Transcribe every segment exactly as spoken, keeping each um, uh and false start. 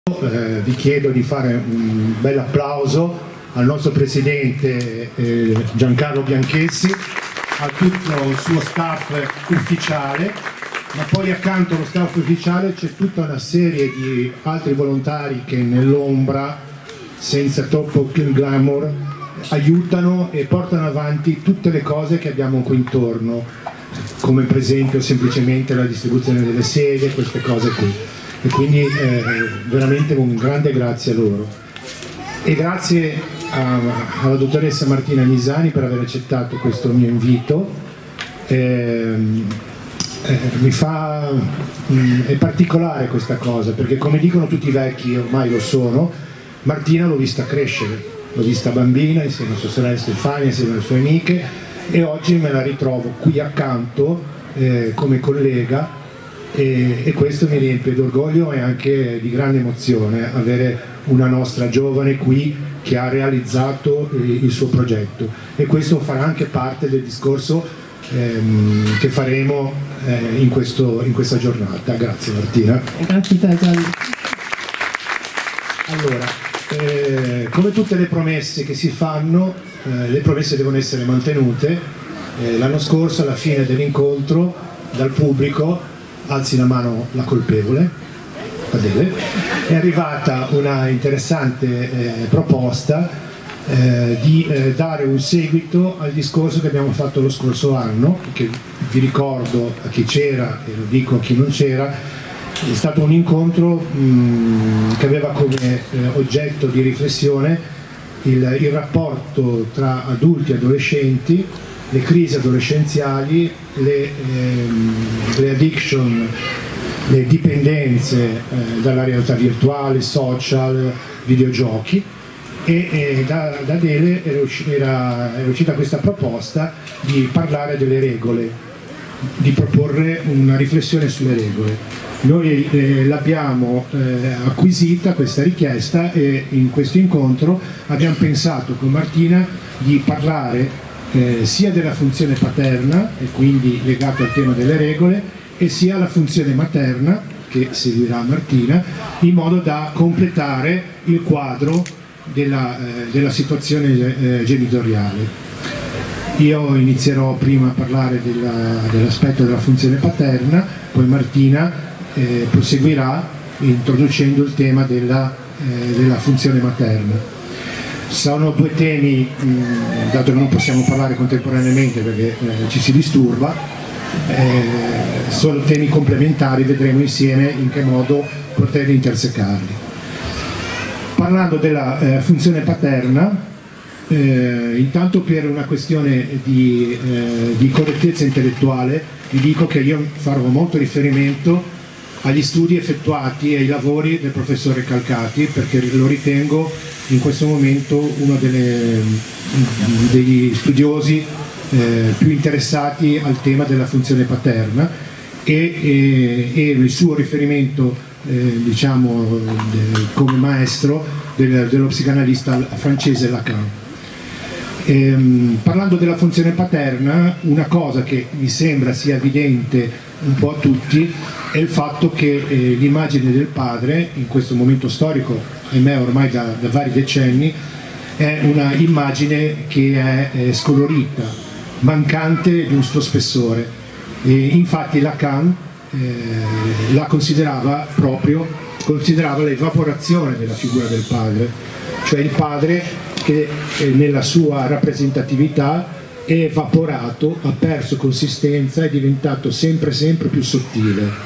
Eh, vi chiedo di fare un bel applauso al nostro presidente eh, Giancarlo Bianchessi, a tutto il suo staff ufficiale, ma poi accanto allo staff ufficiale c'è tutta una serie di altri volontari che nell'ombra, senza troppo glamour, aiutano e portano avanti tutte le cose che abbiamo qui intorno, come per esempio semplicemente la distribuzione delle sedie, queste cose qui. E quindi eh, veramente un grande grazie a loro e grazie a, alla dottoressa Martina Misani per aver accettato questo mio invito. eh, eh, mi fa mh, è particolare questa cosa, perché come dicono tutti i vecchi, ormai lo sono, Martina l'ho vista crescere, l'ho vista bambina insieme a sua sorella Stefania, insieme alle sue amiche, e oggi me la ritrovo qui accanto eh, come collega. E, e questo mi riempie d'orgoglio e anche di grande emozione avere una nostra giovane qui che ha realizzato eh, il suo progetto, e questo farà anche parte del discorso ehm, che faremo eh, in, questo, in questa giornata. Grazie Martina. Grazie a te Gianni. Allora, eh, come tutte le promesse che si fanno, eh, le promesse devono essere mantenute. Eh, l'anno scorso, alla fine dell'incontro, dal pubblico, alzi la mano la colpevole, Adele, è arrivata una interessante eh, proposta eh, di eh, dare un seguito al discorso che abbiamo fatto lo scorso anno, che vi ricordo a chi c'era e lo dico a chi non c'era, è stato un incontro mh, che aveva come eh, oggetto di riflessione il, il rapporto tra adulti e adolescenti, le crisi adolescenziali, le, ehm, le addiction, le dipendenze eh, dalla realtà virtuale, social, videogiochi, e, e da, da Adele era, era, era uscita questa proposta di parlare delle regole, di proporre una riflessione sulle regole. Noi eh, l'abbiamo eh, acquisita questa richiesta, e in questo incontro abbiamo pensato con Martina di parlare Eh, sia della funzione paterna, e quindi legato al tema delle regole, e sia la funzione materna, che seguirà Martina, in modo da completare il quadro della, eh, della situazione eh, genitoriale. Io inizierò prima a parlare dell'aspetto della funzione paterna, poi Martina eh, proseguirà introducendo il tema della, eh, della funzione materna. Sono due temi, mh, dato che non possiamo parlare contemporaneamente perché eh, ci si disturba, eh, sono temi complementari, vedremo insieme in che modo poter intersecarli. Parlando della eh, funzione paterna, eh, intanto per una questione di, eh, di correttezza intellettuale vi dico che io farò molto riferimento agli studi effettuati e ai lavori del professore Calcati, perché lo ritengo in questo momento uno delle, degli studiosi eh, più interessati al tema della funzione paterna, e, e, e il suo riferimento eh, diciamo de, come maestro del, dello psicanalista francese Lacan. Ehm, parlando della funzione paterna, una cosa che mi sembra sia evidente un po' a tutti è il fatto che eh, l'immagine del padre in questo momento storico, ahimè ormai da, da vari decenni, è una immagine che è eh, scolorita, mancante di un suo spessore, e infatti Lacan eh, la considerava proprio considerava l'evaporazione della figura del padre, cioè il padre che eh, nella sua rappresentatività è evaporato, ha perso consistenza, è diventato sempre sempre più sottile.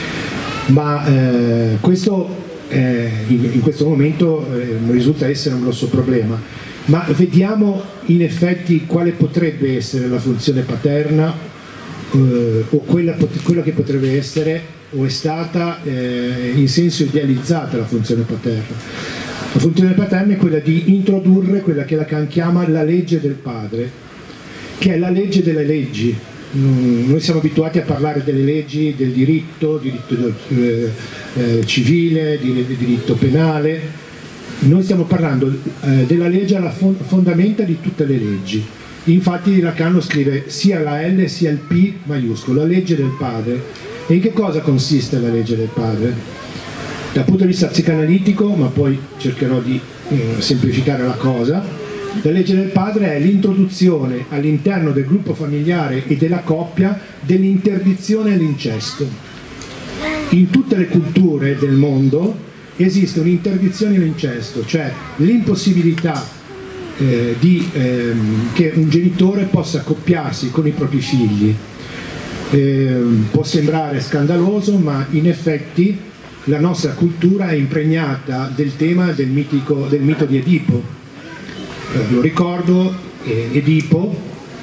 Ma eh, questo eh, in, in questo momento eh, risulta essere un grosso problema. Ma vediamo in effetti quale potrebbe essere la funzione paterna, eh, o quella, quella che potrebbe essere o è stata eh, in senso idealizzata la funzione paterna. La funzione paterna è quella di introdurre quella che Lacan chiama la legge del padre, che è la legge delle leggi. Noi siamo abituati a parlare delle leggi del diritto, diritto eh, eh, civile, di, di diritto penale. Noi stiamo parlando eh, della legge alla fondamenta di tutte le leggi. Infatti Lacan lo scrive sia la L sia il P maiuscolo, la legge del padre. E in che cosa consiste la legge del padre? Dal punto di vista psicanalitico, ma poi cercherò di eh, semplificare la cosa, la legge del padre è l'introduzione all'interno del gruppo familiare e della coppia dell'interdizione all'incesto. In tutte le culture del mondo esiste un'interdizione all'incesto, cioè l'impossibilità eh, di, ehm, che un genitore possa accoppiarsi con i propri figli. Eh, può sembrare scandaloso, ma in effetti la nostra cultura è impregnata del tema del, mitico, del mito di Edipo. Eh, lo ricordo, eh, Edipo,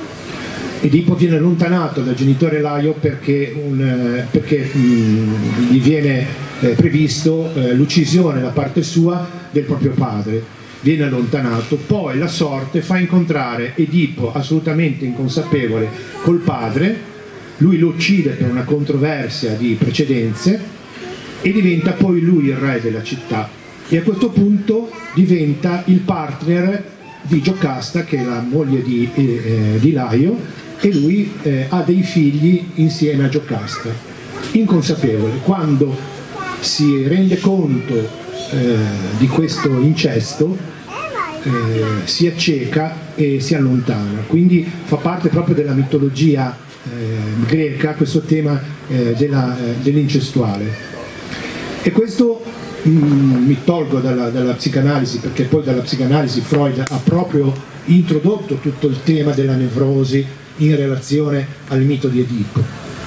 Edipo viene allontanato dal genitore Laio perché, un, eh, perché mh, gli viene eh, previsto eh, l'uccisione da parte sua del proprio padre. Viene allontanato, poi la sorte fa incontrare Edipo assolutamente inconsapevole col padre, lui lo uccide per una controversia di precedenze e diventa poi lui il re della città, e a questo punto diventa il partner di Giocasta, che è la moglie di, eh, di Laio, e lui eh, ha dei figli insieme a Giocasta, inconsapevole. Quando si rende conto eh, di questo incesto eh, si acceca e si allontana, quindi fa parte proprio della mitologia eh, greca questo tema eh, della, eh, dell'incestuale. E questo mh, mi tolgo dalla, dalla psicanalisi, perché poi dalla psicanalisi Freud ha proprio introdotto tutto il tema della nevrosi in relazione al mito di Edipo.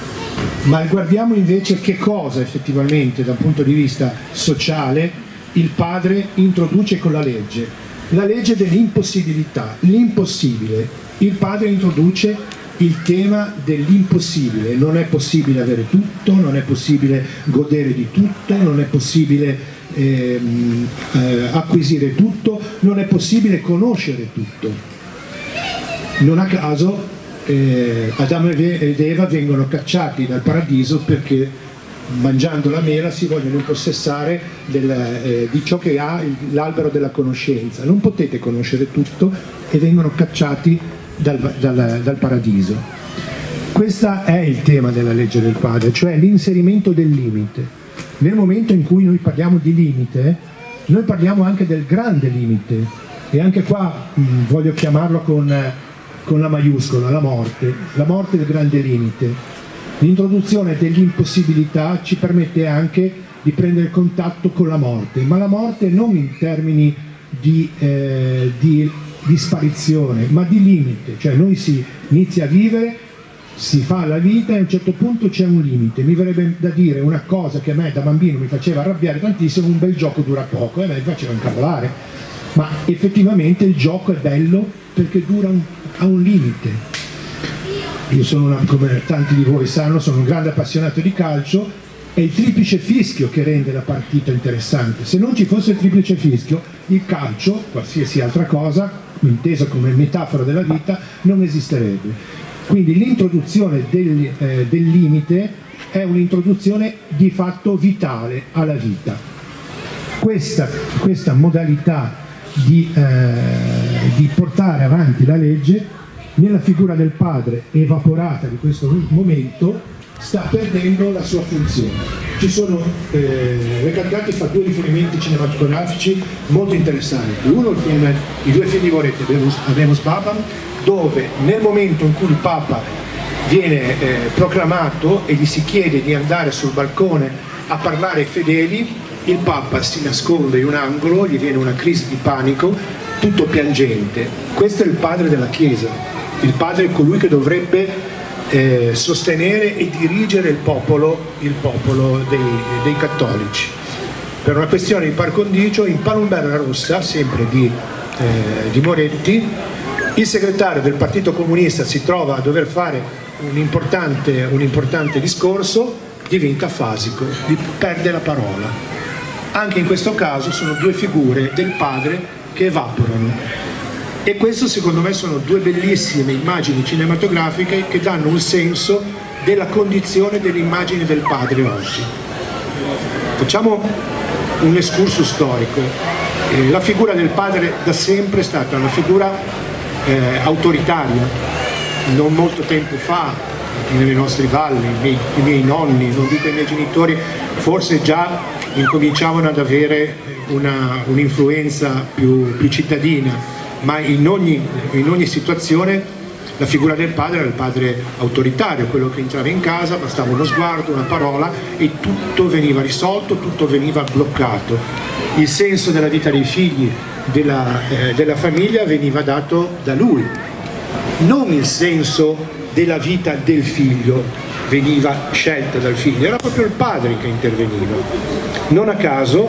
Ma guardiamo invece che cosa effettivamente dal punto di vista sociale il padre introduce con la legge. La legge dell'impossibilità, l'impossibile. Il padre introduce il tema dell'impossibile. Non è possibile avere tutto, non è possibile godere di tutto, non è possibile ehm, eh, acquisire tutto, non è possibile conoscere tutto. Non a caso eh, Adamo ed Eva vengono cacciati dal paradiso perché mangiando la mela si vogliono impossessare del, eh, di ciò che ha l'albero della conoscenza. Non potete conoscere tutto e vengono cacciati Dal, dal, dal paradiso. Questo è il tema della legge del padre, cioè l'inserimento del limite. Nel momento in cui noi parliamo di limite, noi parliamo anche del grande limite, e anche qua mh, voglio chiamarlo con, con la maiuscola, la morte, la morte del grande limite. L'introduzione dell'impossibilità ci permette anche di prendere contatto con la morte, ma la morte non in termini di, eh, di di sparizione, ma di limite, cioè noi si inizia a vivere, si fa la vita e a un certo punto c'è un limite. Mi verrebbe da dire una cosa che a me da bambino mi faceva arrabbiare tantissimo: un bel gioco dura poco, e a me mi faceva incavolare, ma effettivamente il gioco è bello perché dura un, a un limite. Io sono, una, come tanti di voi sanno, sono un grande appassionato di calcio, è il triplice fischio che rende la partita interessante. Se non ci fosse il triplice fischio, il calcio, qualsiasi altra cosa, inteso come metafora della vita, non esisterebbe. Quindi l'introduzione del, eh, del limite è un'introduzione di fatto vitale alla vita. Questa, questa modalità di, eh, di portare avanti la legge nella figura del padre evaporata di questo momento sta perdendo la sua funzione. Ci sono, eh, Recalcati fa due riferimenti cinematografici molto interessanti. Uno, il film, i due film di Moretti, Habemus Papam, dove nel momento in cui il Papa viene eh, proclamato e gli si chiede di andare sul balcone a parlare ai fedeli, il Papa si nasconde in un angolo, gli viene una crisi di panico, tutto piangente. Questo è il padre della Chiesa, il padre è colui che dovrebbe Eh, sostenere e dirigere il popolo, il popolo dei, dei cattolici. Per una questione di par condicio, in Palomberra Rossa, sempre di, eh, di Moretti, il segretario del Partito Comunista si trova a dover fare un importante, un importante discorso, diventa afasico, perde la parola. Anche in questo caso sono due figure del padre che evaporano. E questo secondo me sono due bellissime immagini cinematografiche che danno un senso della condizione dell'immagine del padre oggi. Facciamo un excursus storico. Eh, la figura del padre da sempre è stata una figura eh, autoritaria. Non molto tempo fa, nelle nostre valli, i miei, i miei nonni, non dico i miei genitori, forse già incominciavano ad avere un'influenza più, più cittadina, ma in ogni, in ogni situazione la figura del padre era il padre autoritario, quello che entrava in casa, bastava uno sguardo, una parola e tutto veniva risolto, tutto veniva bloccato. Il senso della vita dei figli, della, eh, della famiglia veniva dato da lui, non il senso della vita del figlio veniva scelta dal figlio, era proprio il padre che interveniva. Non a caso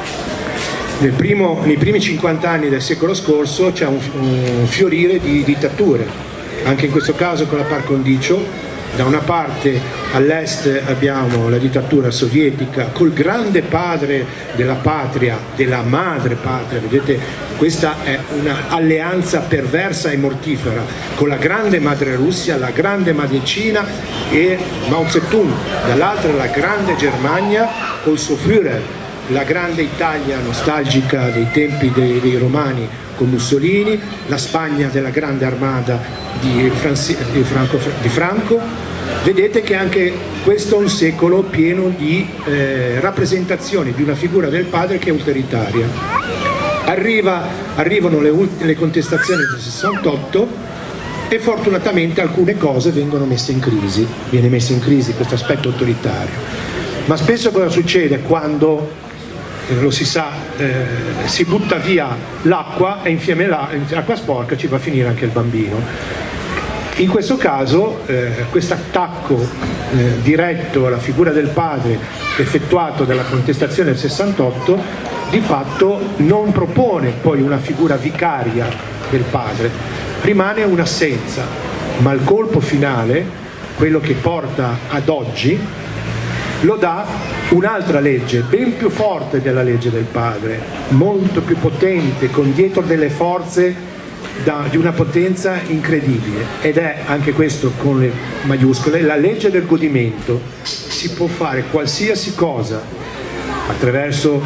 nel primo, nei primi cinquanta anni del secolo scorso c'è un, un fiorire di dittature, anche in questo caso con la par condicio. Da una parte all'est abbiamo la dittatura sovietica col grande padre della patria, della madre patria, vedete, questa è un'alleanza perversa e mortifera con la grande madre Russia, la grande madre Cina e Mao Zedong, dall'altra la grande Germania col suo Führer, la grande Italia nostalgica dei tempi dei, dei romani con Mussolini, la Spagna della grande armata di, Franzi, di, Franco, di Franco. Vedete che anche questo è un secolo pieno di eh, rappresentazioni di una figura del padre che è autoritaria. Arriva, arrivano le, le contestazioni del sessantotto e fortunatamente alcune cose vengono messe in crisi, viene messo in crisi questo aspetto autoritario. Ma spesso cosa succede quando lo si sa, eh, si butta via l'acqua e insieme all'acqua sporca ci va a finire anche il bambino. In questo caso eh, questo attacco eh, diretto alla figura del padre effettuato dalla contestazione del sessantotto di fatto non propone poi una figura vicaria del padre, rimane un'assenza, ma il colpo finale, quello che porta ad oggi, lo dà un'altra legge, ben più forte della legge del padre, molto più potente, con dietro delle forze da, di una potenza incredibile, ed è anche questo con le maiuscole, la legge del godimento. Si può fare qualsiasi cosa attraverso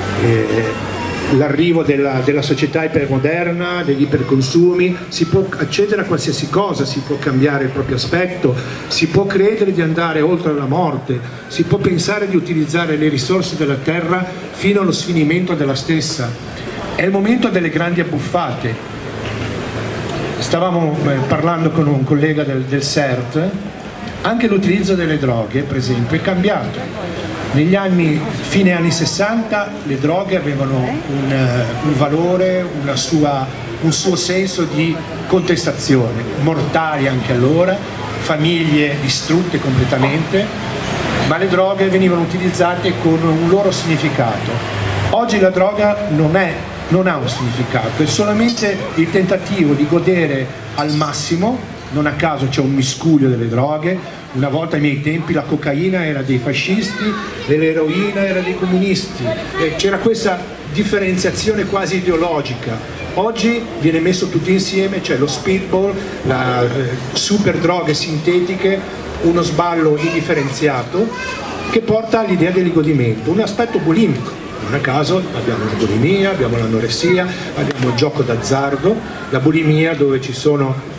eh, l'arrivo della, della società ipermoderna, degli iperconsumi, si può accedere a qualsiasi cosa, si può cambiare il proprio aspetto, si può credere di andare oltre la morte, si può pensare di utilizzare le risorse della terra fino allo sfinimento della stessa. È il momento delle grandi abbuffate. Stavamo eh, parlando con un collega del, del C E R T, anche l'utilizzo delle droghe per esempio è cambiato. Negli anni, fine anni sessanta, le droghe avevano un, un valore, una sua, un suo senso di contestazione, mortali anche allora, famiglie distrutte completamente, ma le droghe venivano utilizzate con un loro significato. Oggi la droga non, è, non ha un significato, è solamente il tentativo di godere al massimo. Non a caso c'è un miscuglio delle droghe. Una volta ai miei tempi la cocaina era dei fascisti e l'eroina era dei comunisti, c'era questa differenziazione quasi ideologica. Oggi viene messo tutto insieme, c'è lo speedball, la eh, super droghe sintetiche, uno sballo indifferenziato che porta all'idea del godimento, un aspetto bulimico. Non a caso abbiamo la bulimia, abbiamo l'anoressia, abbiamo il gioco d'azzardo, la bulimia dove ci sono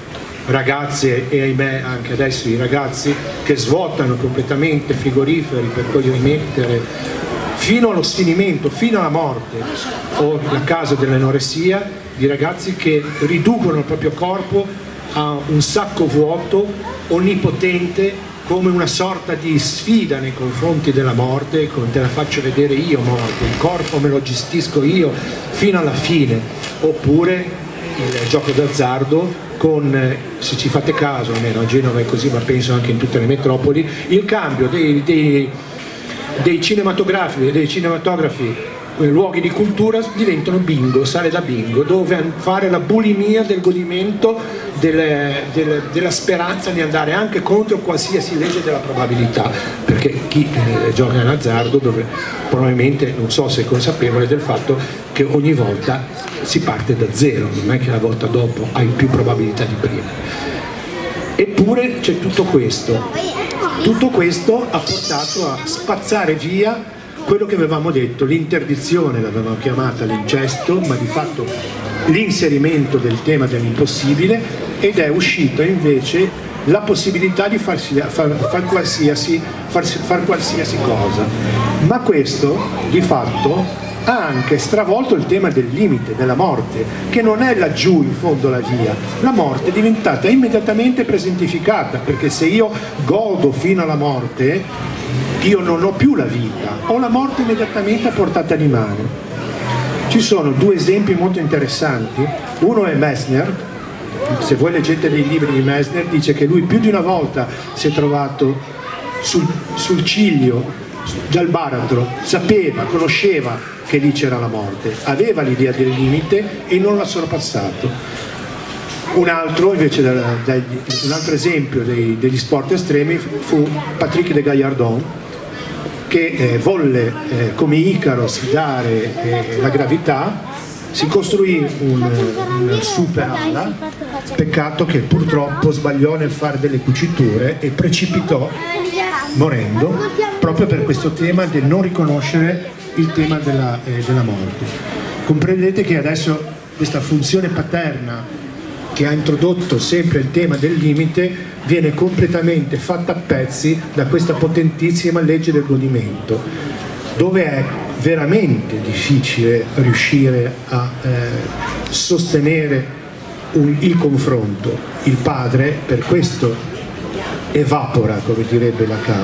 ragazze e ahimè anche adesso i ragazzi che svuotano completamente frigoriferi per poi rimettere fino allo sfinimento, fino alla morte, o nel caso dell'anoressia di ragazzi che riducono il proprio corpo a un sacco vuoto, onnipotente, come una sorta di sfida nei confronti della morte, con te la faccio vedere io morte, il corpo me lo gestisco io fino alla fine. Oppure il gioco d'azzardo con, se ci fate caso, almeno a Genova è così, ma penso anche in tutte le metropoli, il cambio dei, dei, dei cinematografi, dei cinematografi, luoghi di cultura diventano bingo, sale da bingo, dove fare la bulimia del godimento, delle, delle, della speranza di andare anche contro qualsiasi legge della probabilità, perché chi eh, gioca in azzardo dove, probabilmente non so se è consapevole del fatto che ogni volta si parte da zero, non è che la volta dopo hai più probabilità di prima. Eppure c'è tutto questo, tutto questo ha portato a spazzare via quello che avevamo detto, l'interdizione l'avevamo chiamata l'incesto, ma di fatto l'inserimento del tema dell'impossibile, ed è uscita invece la possibilità di farsi, far, far, qualsiasi, far, far qualsiasi cosa. Ma questo di fatto ha anche stravolto il tema del limite, della morte, che non è laggiù in fondo la via. La morte è diventata immediatamente presentificata, perché se io godo fino alla morte, io non ho più la vita, ho la morte immediatamente a portata di mano. Ci sono due esempi molto interessanti. Uno è Messner. Se voi leggete dei libri di Messner, dice che lui più di una volta si è trovato sul, sul ciglio, dal baratro, sapeva, conosceva che lì c'era la morte, aveva l'idea del limite e non l'ha sorpassato. Un altro, invece, da, da, un altro esempio dei, degli sport estremi fu Patrick de Gaillardon, che eh, volle eh, come Icaro sfidare eh, la gravità, si costruì un, un super ala, peccato che purtroppo sbagliò nel fare delle cuciture e precipitò morendo, proprio per questo tema del non riconoscere il tema della, eh, della morte. Comprendete che adesso questa funzione paterna che ha introdotto sempre il tema del limite viene completamente fatta a pezzi da questa potentissima legge del godimento, dove è veramente difficile riuscire a eh, sostenere un, il confronto. Il padre per questo evapora, come direbbe Lacan.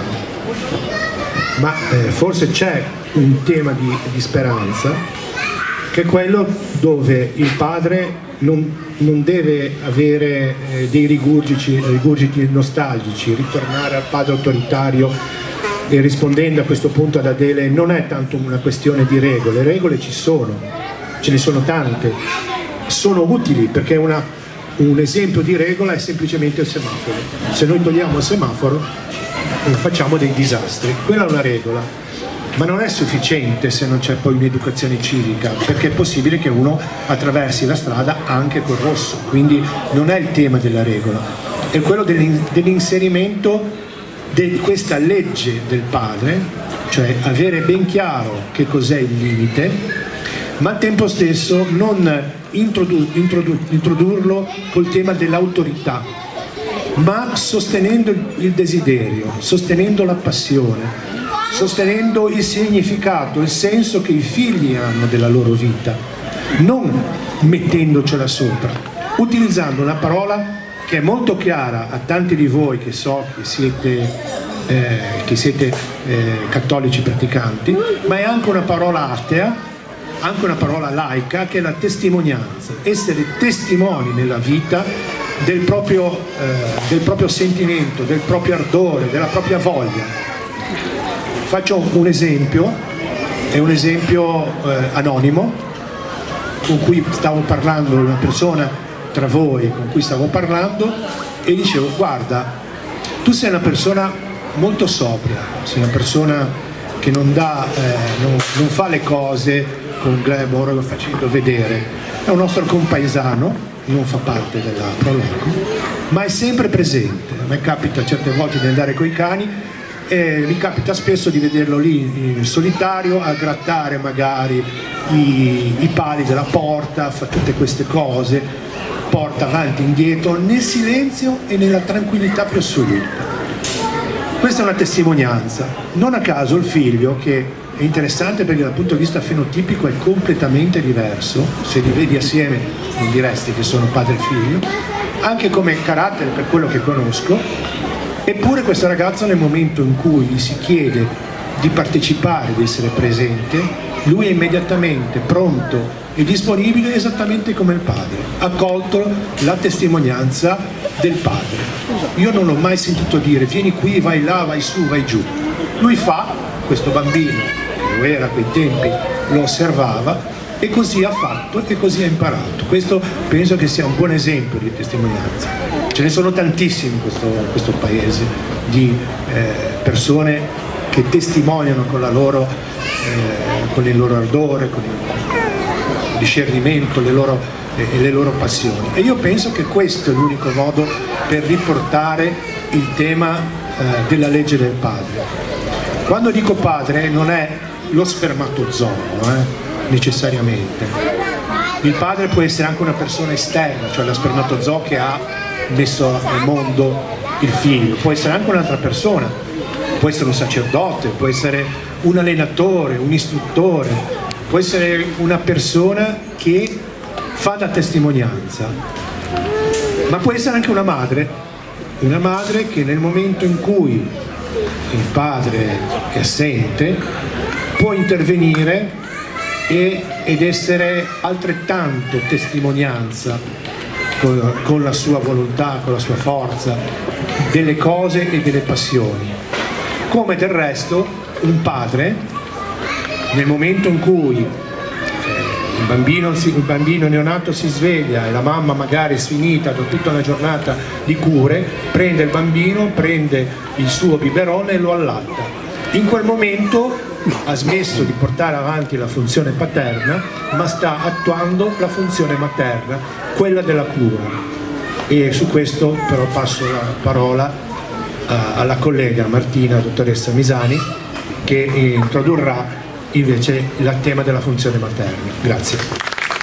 Ma eh, forse c'è un tema di, di speranza, che è quello dove il padre non, non deve avere eh, dei rigurgiti, rigurgiti nostalgici, ritornare al padre autoritario. E rispondendo a questo punto ad Adele, non è tanto una questione di regole, regole ci sono, ce ne sono tante, sono utili, perché una, un esempio di regola è semplicemente il semaforo. Se noi togliamo il semaforo facciamo dei disastri, quella è una regola, ma non è sufficiente se non c'è poi un'educazione civica, perché è possibile che uno attraversi la strada anche col rosso, quindi non è il tema della regola, è quello dell'inserimento di questa legge del padre, cioè avere ben chiaro che cos'è il limite, ma al tempo stesso non introdu introdu introdurlo col tema dell'autorità, ma sostenendo il desiderio, sostenendo la passione, sostenendo il significato, il senso che i figli hanno della loro vita, non mettendocela sopra, utilizzando una parola che è molto chiara a tanti di voi che so che siete, eh, che siete eh, cattolici praticanti, ma è anche una parola atea, anche una parola laica, che è la testimonianza, essere testimoni nella vita del proprio, eh, del proprio sentimento, del proprio ardore, della propria voglia. Faccio un esempio, è un esempio eh, anonimo, con cui stavo parlando, una persona tra voi con cui stavo parlando, e dicevo: guarda, tu sei una persona molto sobria, sei una persona che non, dà, eh, non, non fa le cose con glamour facendo vedere, è un nostro compaesano, non fa parte della Proloco, ma è sempre presente. A me capita certe volte di andare coi cani e mi capita spesso di vederlo lì in solitario a grattare magari i, i pali della porta, fa tutte queste cose, porta avanti e indietro nel silenzio e nella tranquillità più assoluta. Questa è una testimonianza. Non a caso il figlio, che è interessante perché dal punto di vista fenotipico è completamente diverso, se li vedi assieme non diresti che sono padre e figlio, anche come carattere per quello che conosco, eppure questo ragazzo nel momento in cui gli si chiede di partecipare, di essere presente, lui è immediatamente pronto e disponibile esattamente come il padre, ha colto la testimonianza del padre. Io non l'ho mai sentito dire vieni qui, vai là, vai su, vai giù. Lui fa, questo bambino, che lo era a quei tempi, lo osservava e così ha fatto e così ha imparato. Questo penso che sia un buon esempio di testimonianza. Ce ne sono tantissimi in questo, questo paese di eh, persone che testimoniano con, la loro, eh, con il loro ardore, con il discernimento, le loro, eh, le loro passioni. E io penso che questo è l'unico modo per riportare il tema eh, della legge del padre. Quando dico padre non è lo spermatozoo, eh, necessariamente. Il padre può essere anche una persona esterna, cioè lo spermatozoo che ha messo al mondo il figlio, può essere anche un'altra persona, può essere un sacerdote, può essere un allenatore, un istruttore, può essere una persona che fa da testimonianza, ma può essere anche una madre, una madre che nel momento in cui il padre è assente può intervenire e, ed essere altrettanto testimonianza con, con la sua volontà, con la sua forza, delle cose e delle passioni. Come del resto un padre, nel momento in cui eh, il, bambino, il bambino neonato si sveglia e la mamma magari è sfinita da tutta una giornata di cure, prende il bambino, prende il suo biberone e lo allatta. In quel momento ha smesso di portare avanti la funzione paterna, ma sta attuando la funzione materna, quella della cura. E su questo però passo la parola a, alla collega Martina, dottoressa Misani, che introdurrà invece il tema della funzione materna. Grazie.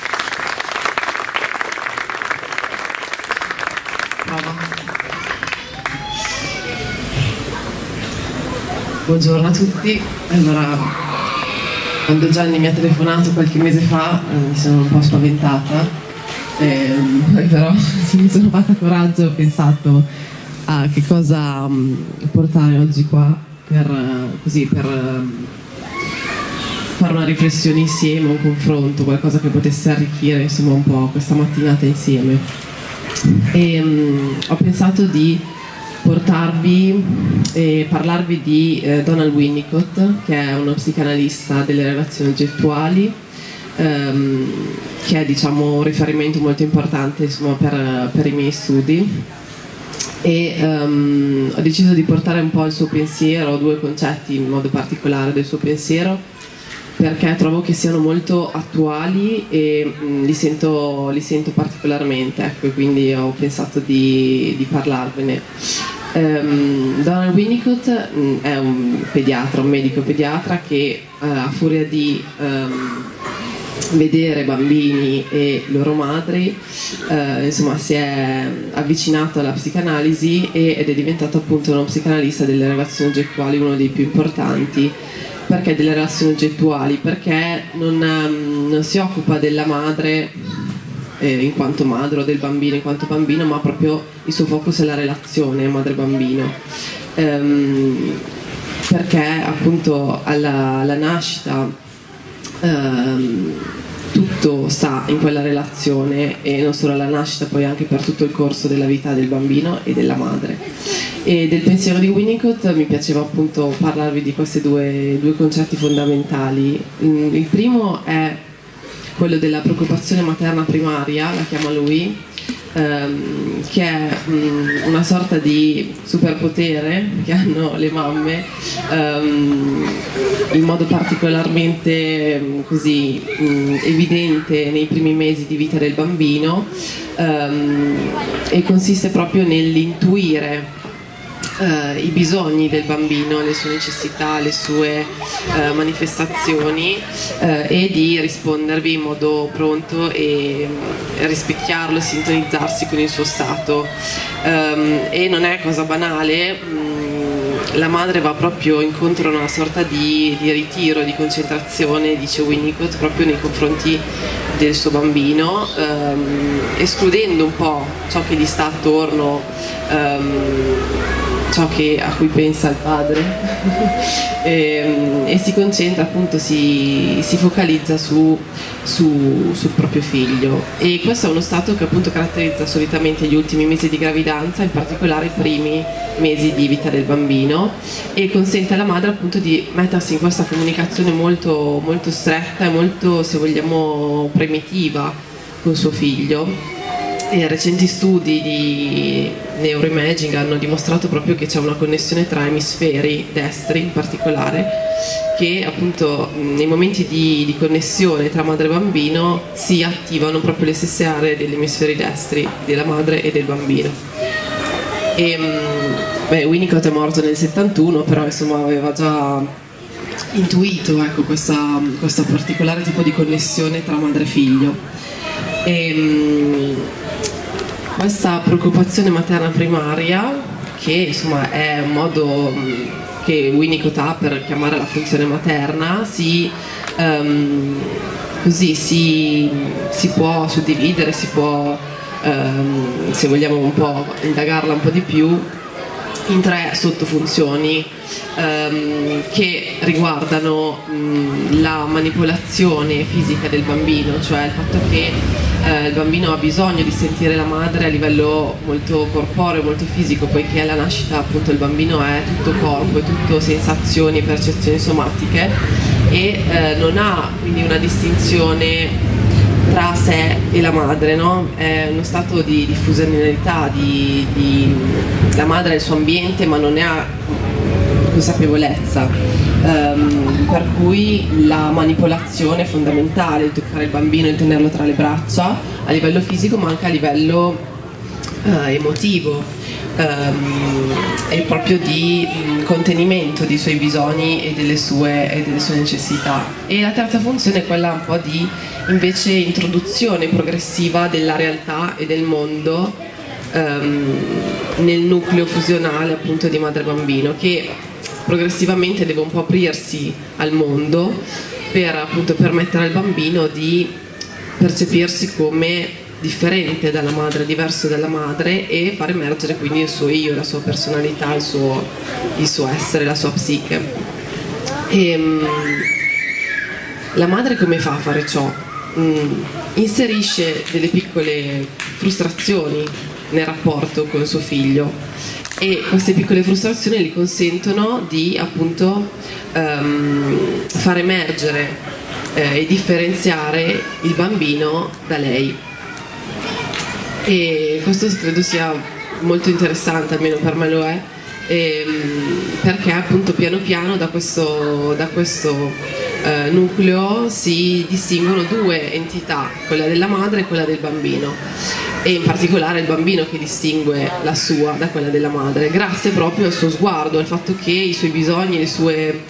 Buongiorno a tutti. Allora, quando Gianni mi ha telefonato qualche mese fa mi sono un po' spaventata, eh, poi però mi sono fatta coraggio e ho pensato a che cosa portare oggi qua per, così, per fare una riflessione insieme, un confronto, qualcosa che potesse arricchire insomma un po' questa mattinata insieme. E um, ho pensato di portarvi e parlarvi di eh, Donald Winnicott, che è uno psicanalista delle relazioni oggettuali, ehm, che è diciamo un riferimento molto importante insomma, per, per i miei studi, e um, ho deciso di portare un po' il suo pensiero, due concetti in modo particolare del suo pensiero, perché trovo che siano molto attuali e mh, li, sento, li sento particolarmente, ecco, e quindi ho pensato di, di parlarvene. Um, Donald Winnicott mh, è un pediatra, un medico pediatra che uh, a furia di um, vedere bambini e loro madri uh, insomma si è avvicinato alla psicanalisi e, ed è diventato appunto uno psicanalista delle relazioni oggettuali, uno dei più importanti. Perché delle relazioni oggettuali? Perché non, um, non si occupa della madre eh, in quanto madre o del bambino in quanto bambino, ma proprio il suo focus è la relazione madre-bambino. Um, perché appunto alla, alla nascita um, tutto sta in quella relazione, e non solo alla nascita, poi anche per tutto il corso della vita del bambino e della madre. E del pensiero di Winnicott mi piaceva appunto parlarvi di questi due, due concetti fondamentali. Il primo è quello della preoccupazione materna primaria, la chiama lui, ehm, che è mh, una sorta di superpotere che hanno le mamme, ehm, in modo particolarmente mh, così mh, evidente nei primi mesi di vita del bambino, ehm, e consiste proprio nell'intuire Uh, i bisogni del bambino, le sue necessità, le sue uh, manifestazioni, uh, e di rispondervi in modo pronto e uh, rispecchiarlo, sintonizzarsi con il suo stato. Um, e non è cosa banale, um, la madre va proprio incontro a una sorta di, di ritiro, di concentrazione, dice Winnicott, proprio nei confronti del suo bambino, um, escludendo un po' ciò che gli sta attorno, um, ciò che, a cui pensa il padre e, e si concentra appunto, si, si focalizza su, su, sul proprio figlio. E questo è uno stato che appunto caratterizza solitamente gli ultimi mesi di gravidanza, in particolare i primi mesi di vita del bambino, e consente alla madre appunto di mettersi in questa comunicazione molto, molto stretta e molto, se vogliamo, primitiva con suo figlio. E recenti studi di neuroimaging hanno dimostrato proprio che c'è una connessione tra emisferi destri in particolare, che appunto nei momenti di, di connessione tra madre e bambino si attivano proprio le stesse aree degli emisferi destri della madre e del bambino. E, beh, Winnicott è morto nel settantuno, però insomma aveva già intuito, ecco, questa, questo particolare tipo di connessione tra madre e figlio. E, questa preoccupazione materna primaria, che insomma è un modo che Winnicott ha per chiamare la funzione materna, si, um, così si, si può suddividere, si può, um, se vogliamo un po' indagarla un po' di più, in tre sottofunzioni um, che riguardano um, la manipolazione fisica del bambino, cioè il fatto che uh, il bambino ha bisogno di sentire la madre a livello molto corporeo, molto fisico, poiché alla nascita appunto il bambino è tutto corpo, è tutto sensazioni e percezioni somatiche, e uh, non ha quindi una distinzione tra sé e la madre, no? È uno stato di diffusionalità, di, di, la madre è il suo ambiente ma non ne ha consapevolezza, um, per cui la manipolazione è fondamentale, il toccare il bambino, il tenerlo tra le braccia a livello fisico ma anche a livello uh, emotivo, um, e proprio di um, contenimento dei suoi bisogni e delle sue, e delle sue necessità. E la terza funzione è quella un po' di invece introduzione progressiva della realtà e del mondo um, nel nucleo fusionale appunto di madre-bambino, che progressivamente deve un po' aprirsi al mondo per appunto permettere al bambino di percepirsi come differente dalla madre, diverso dalla madre, e far emergere quindi il suo io, la sua personalità, il suo, il suo essere, la sua psiche. E, um, la madre come fa a fare ciò? Mm, inserisce delle piccole frustrazioni nel rapporto con suo figlio, e queste piccole frustrazioni gli consentono di appunto um, far emergere eh, e differenziare il bambino da lei. E questo credo sia molto interessante, almeno per me lo è, ehm, perché appunto piano piano da questo, da questo Uh, nucleo si distinguono due entità, quella della madre e quella del bambino, e in particolare il bambino che distingue la sua da quella della madre grazie proprio al suo sguardo, al fatto che i suoi bisogni, le sue,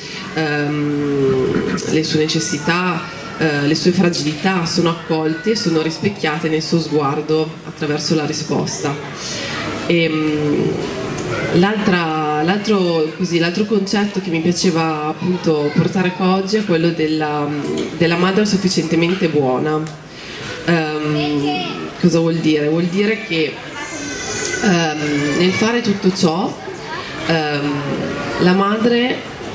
um, le sue necessità, uh, le sue fragilità sono accolte, sono rispecchiate nel suo sguardo attraverso la risposta. E, um, L'altra, l'altro, così, l'altro concetto che mi piaceva appunto portare qua oggi è quello della, della madre sufficientemente buona. Um, cosa vuol dire? Vuol dire che um, nel fare tutto ciò um, la madre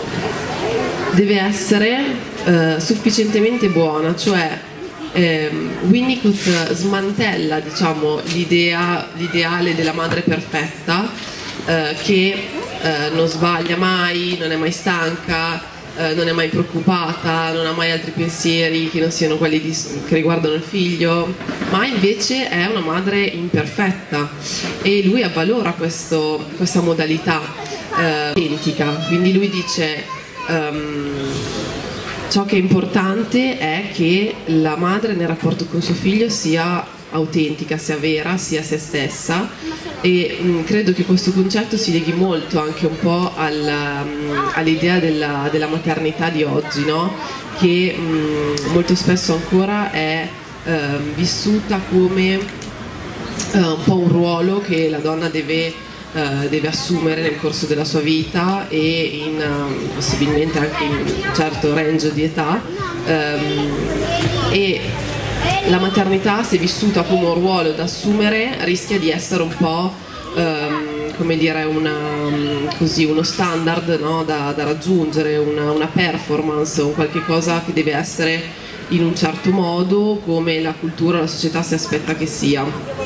deve essere uh, sufficientemente buona, cioè um, Winnicott smantella, diciamo, l'idea, l'ideale della madre perfetta, Uh, che uh, non sbaglia mai, non è mai stanca, uh, non è mai preoccupata, non ha mai altri pensieri che non siano quelli di, che riguardano il figlio, ma invece è una madre imperfetta, e lui avvalora questo, questa modalità uh, autentica. Quindi lui dice um, ciò che è importante è che la madre nel rapporto con suo figlio sia autentica, sia vera, sia se stessa, e mh, credo che questo concetto si leghi molto anche un po' al, um, all'idea della, della maternità di oggi, no? Che mh, molto spesso ancora è uh, vissuta come uh, un po' un ruolo che la donna deve, uh, deve assumere nel corso della sua vita, e in, uh, possibilmente anche in un certo range di età, um, e la maternità, se vissuta come un ruolo da assumere, rischia di essere un po' um, come dire una, così, uno standard, no? da, da raggiungere, una, una performance, un qualche cosa che deve essere in un certo modo, come la cultura, la società si aspetta che sia.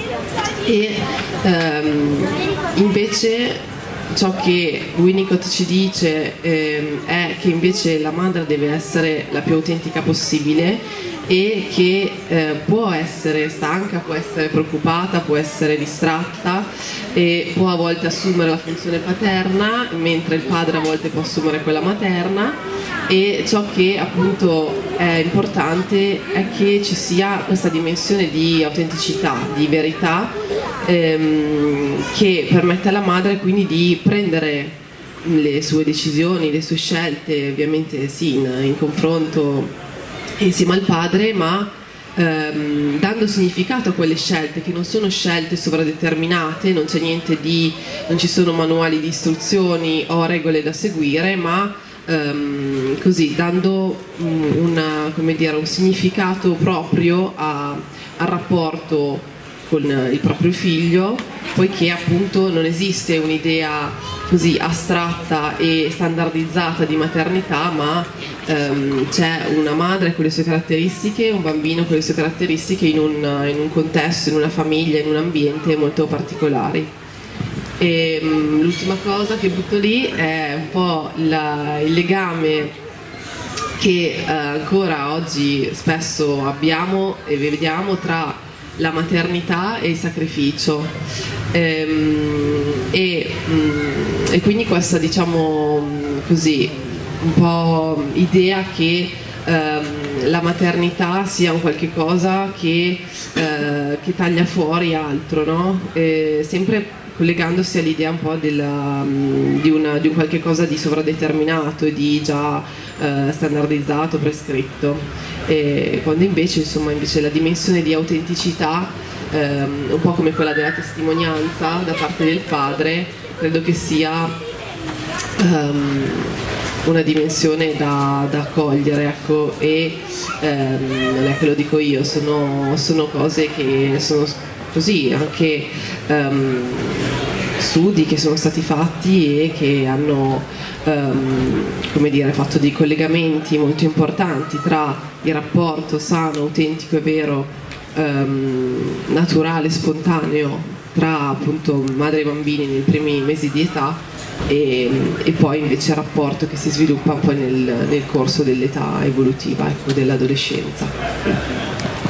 E um, invece ciò che Winnicott ci dice ehm, è che invece la madre deve essere la più autentica possibile, e che eh, può essere stanca, può essere preoccupata, può essere distratta, e può a volte assumere la funzione paterna, mentre il padre a volte può assumere quella materna. E ciò che appunto è importante è che ci sia questa dimensione di autenticità, di verità, ehm, che permette alla madre quindi di prendere le sue decisioni, le sue scelte, ovviamente sì, in, in confronto insieme al padre, ma ehm, dando significato a quelle scelte che non sono scelte sovradeterminate, non c'è niente di, non ci sono manuali di istruzioni o regole da seguire, ma ehm, così dando una, come dire, un significato proprio a, al rapporto con il proprio figlio, poiché appunto non esiste un'idea così astratta e standardizzata di maternità, ma ehm, c'è una madre con le sue caratteristiche, un bambino con le sue caratteristiche in un, in un contesto, in una famiglia, in un ambiente molto particolari. E um, l'ultima cosa che butto lì è un po' la, il legame che eh, ancora oggi spesso abbiamo e vediamo tra la maternità e il sacrificio, ehm, e, mh, e quindi questa, diciamo così, un po' idea che ehm, la maternità sia un qualche cosa che, eh, che taglia fuori altro, no? E sempre collegandosi all'idea un po' della, di, una, di un qualche cosa di sovradeterminato e di già eh, standardizzato, prescritto. E quando invece, insomma, invece la dimensione di autenticità, ehm, un po' come quella della testimonianza da parte del padre, credo che sia um, una dimensione da, da cogliere, ecco, e ehm, non è che lo dico io, sono, sono cose che sono così, anche um, studi che sono stati fatti e che hanno um, come dire, fatto dei collegamenti molto importanti tra il rapporto sano, autentico e vero, um, naturale, spontaneo tra appunto madre e bambini nei primi mesi di età e, e poi invece il rapporto che si sviluppa poi nel, nel corso dell'età evolutiva, ecco, dell'adolescenza.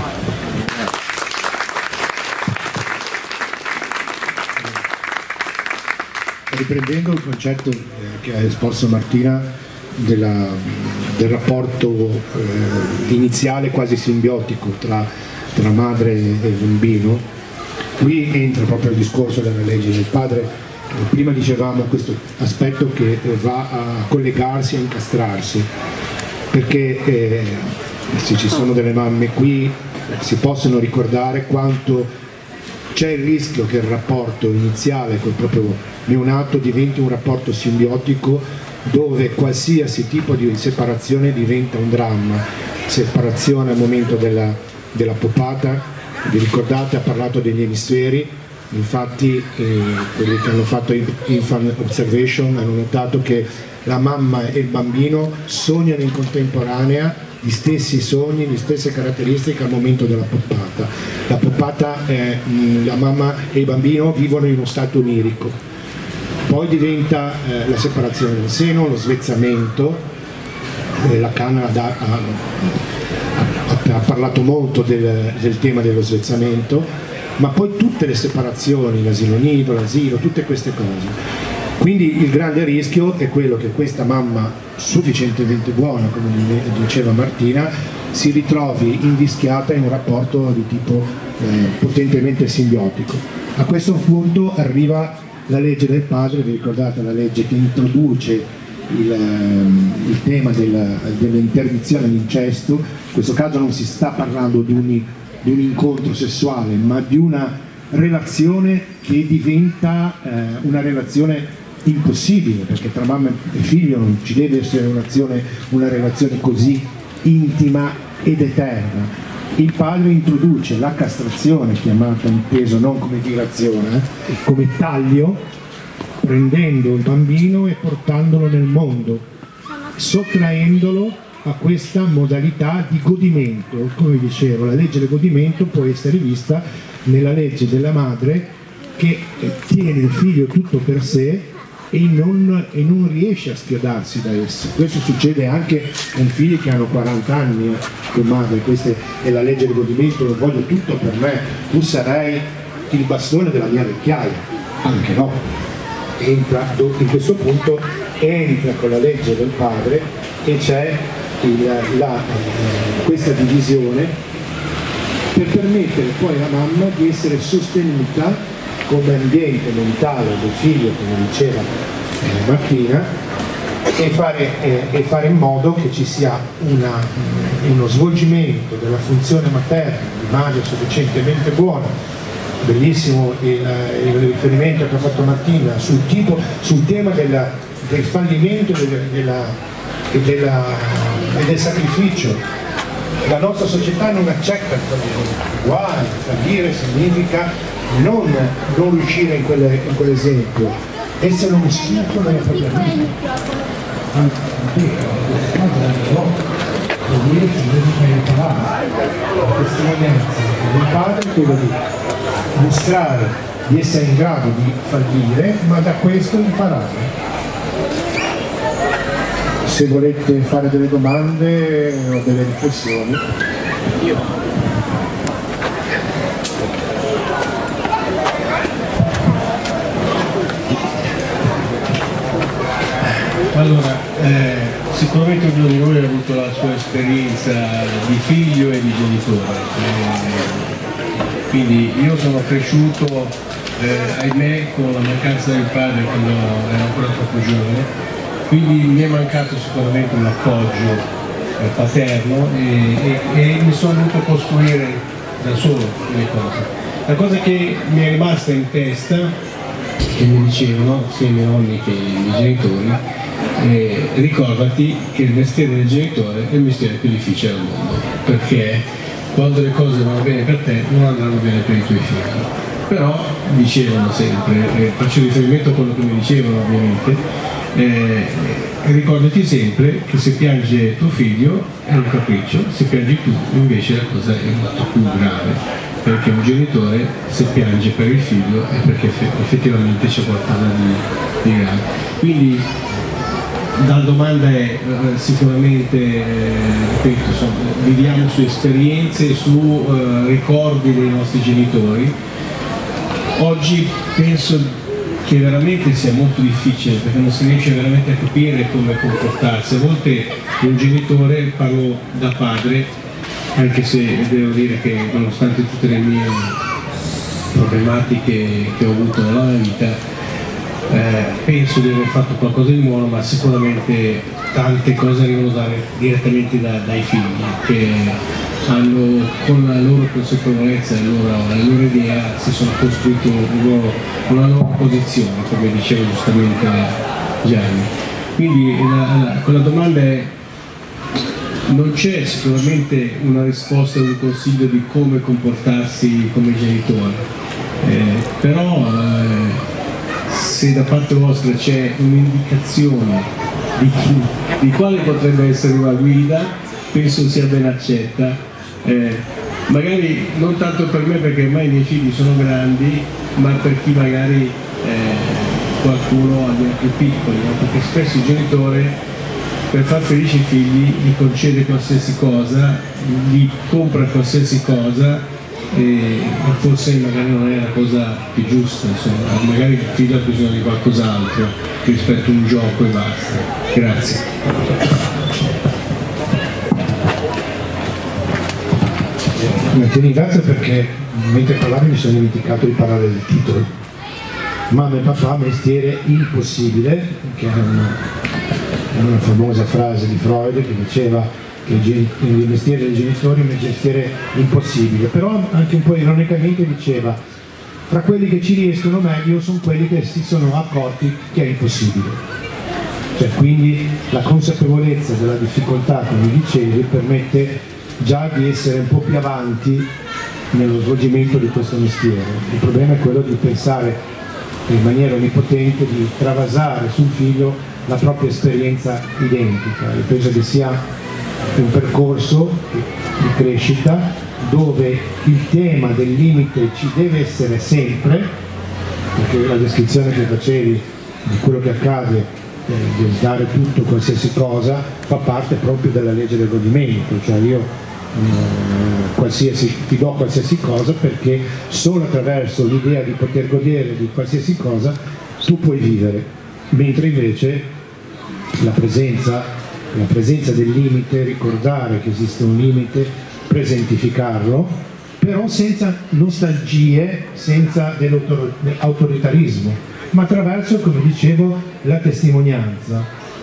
Riprendendo il concetto eh, che ha esposto Martina della, del rapporto eh, iniziale quasi simbiotico tra, tra madre e bambino, qui entra proprio il discorso della legge del padre. Eh, prima dicevamo questo aspetto che eh, va a collegarsi, a incastrarsi, perché eh, se ci sono delle mamme qui eh, si possono ricordare quanto c'è il rischio che il rapporto iniziale col proprio neonato diventi un rapporto simbiotico dove qualsiasi tipo di separazione diventa un dramma. Separazione al momento della, della poppata, vi ricordate, ha parlato degli emisferi, infatti eh, quelli che hanno fatto infant observation hanno notato che la mamma e il bambino sognano in contemporanea gli stessi sogni, le stesse caratteristiche al momento della poppata. La poppata, eh, la mamma e il bambino vivono in uno stato onirico, poi diventa eh, la separazione del seno, lo svezzamento, eh, la Canna ha, ha, ha, ha parlato molto del, del tema dello svezzamento, ma poi tutte le separazioni, l'asilo nido, l'asilo, tutte queste cose. Quindi il grande rischio è quello che questa mamma sufficientemente buona, come diceva Martina, si ritrovi invischiata in un rapporto di tipo eh, potentemente simbiotico. A questo punto arriva la legge del padre, vi ricordate la legge che introduce il, il tema dell'interdizione all'incesto. In questo caso non si sta parlando di un, di un incontro sessuale, ma di una relazione che diventa eh, una relazione impossibile, perché tra mamma e figlio non ci deve essere una relazione, una relazione così intima ed eterna. Il padre introduce la castrazione, chiamata inteso non come violazione, eh, come taglio, prendendo il bambino e portandolo nel mondo, sottraendolo a questa modalità di godimento. Come dicevo, la legge del godimento può essere vista nella legge della madre che tiene il figlio tutto per sé e non, e non riesce a schiodarsi da esso. Questo succede anche con figli che hanno quaranta anni, con madre, questa è la legge del godimento, lo voglio tutto per me, tu sarai il bastone della mia vecchiaia, anche no. Entra, in questo punto entra con la legge del padre e c'è questa divisione per permettere poi alla mamma di essere sostenuta come ambiente mentale del figlio, come diceva eh, Martina, e fare, eh, e fare in modo che ci sia una, uno svolgimento della funzione materna di Mario sufficientemente buono. Bellissimo il, il riferimento che ha fatto Martina sul, tipo, sul tema della, del fallimento e della, della, della, del sacrificio. La nostra società non accetta il fallimento, guai, fallire significa non, non riuscire in, quelle, in quell'esempio, essere uno schiaffo nella propria vita. Vuol dire che bisogna imparare la testimonianza del padre è quello di mostrare di essere in grado di fallire, ma da questo imparare. Se volete fare delle domande o delle riflessioni. Io. Allora, eh, sicuramente ognuno di noi ha avuto la sua esperienza di figlio e di genitore, eh, quindi io sono cresciuto, eh, ahimè, con la mancanza del padre quando ero ancora troppo giovane, quindi mi è mancato sicuramente un appoggio eh, paterno e, e, e mi sono dovuto costruire da solo le cose. La cosa che mi è rimasta in testa, che mi dicevano sia i miei nonni che i miei genitori, Eh, ricordati che il mestiere del genitore è il mestiere più difficile al mondo, perché quando le cose vanno bene per te non andranno bene per i tuoi figli. Però dicevano sempre, eh, faccio riferimento a quello che mi dicevano ovviamente, eh, ricordati sempre che se piange tuo figlio è un capriccio, se piangi tu invece la cosa è molto più grave, perché un genitore se piange per il figlio è perché effettivamente c'è qualcosa di, di grave. Quindi la domanda è eh, sicuramente, eh, ripeto, insomma, viviamo su esperienze, su eh, ricordi dei nostri genitori. Oggi penso che veramente sia molto difficile perché non si riesce veramente a capire come comportarsi. A volte un genitore, parlo da padre, anche se devo dire che nonostante tutte le mie problematiche che ho avuto nella mia vita, Eh, penso di aver fatto qualcosa di buono, ma sicuramente tante cose arrivano da, direttamente da, dai figli che hanno, con la loro consapevolezza e la loro, la loro idea, si sono costruiti un loro, una loro posizione, come diceva giustamente Gianni. Quindi la, la, quella domanda è: non c'è sicuramente una risposta o un consiglio di come comportarsi come genitore, eh, però eh, se da parte vostra c'è un'indicazione di, di quale potrebbe essere una guida, penso sia ben accetta, eh, magari non tanto per me perché ormai i miei figli sono grandi, ma per chi magari eh, qualcuno ha dei più piccoli, no? Perché spesso il genitore per far felice i figli gli concede qualsiasi cosa, gli compra qualsiasi cosa, e forse magari non è la cosa più giusta, insomma, magari il figlio ha bisogno di qualcos'altro rispetto a un gioco e basta. Grazie. Ti ringrazio perché mentre parlavi mi sono dimenticato di parlare del titolo. Mamma e papà, mestiere impossibile, che è una, è una famosa frase di Freud che diceva il mestiere dei genitori è un mestiere impossibile, però anche un po' ironicamente diceva: fra quelli che ci riescono meglio sono quelli che si sono accorti che è impossibile. Cioè, quindi la consapevolezza della difficoltà, come dicevi, permette già di essere un po' più avanti nello svolgimento di questo mestiere. Il problema è quello di pensare in maniera onnipotente di travasare sul figlio la propria esperienza identica. Io penso che sia un percorso di crescita dove il tema del limite ci deve essere sempre, perché la descrizione che facevi di quello che accade, eh, di dare tutto, qualsiasi cosa, fa parte proprio della legge del godimento, cioè io eh, qualsiasi, ti do qualsiasi cosa perché solo attraverso l'idea di poter godere di qualsiasi cosa tu puoi vivere, mentre invece la presenza la presenza del limite, ricordare che esiste un limite, presentificarlo, però senza nostalgie, senza dell'autoritarismo, ma attraverso, come dicevo, la testimonianza.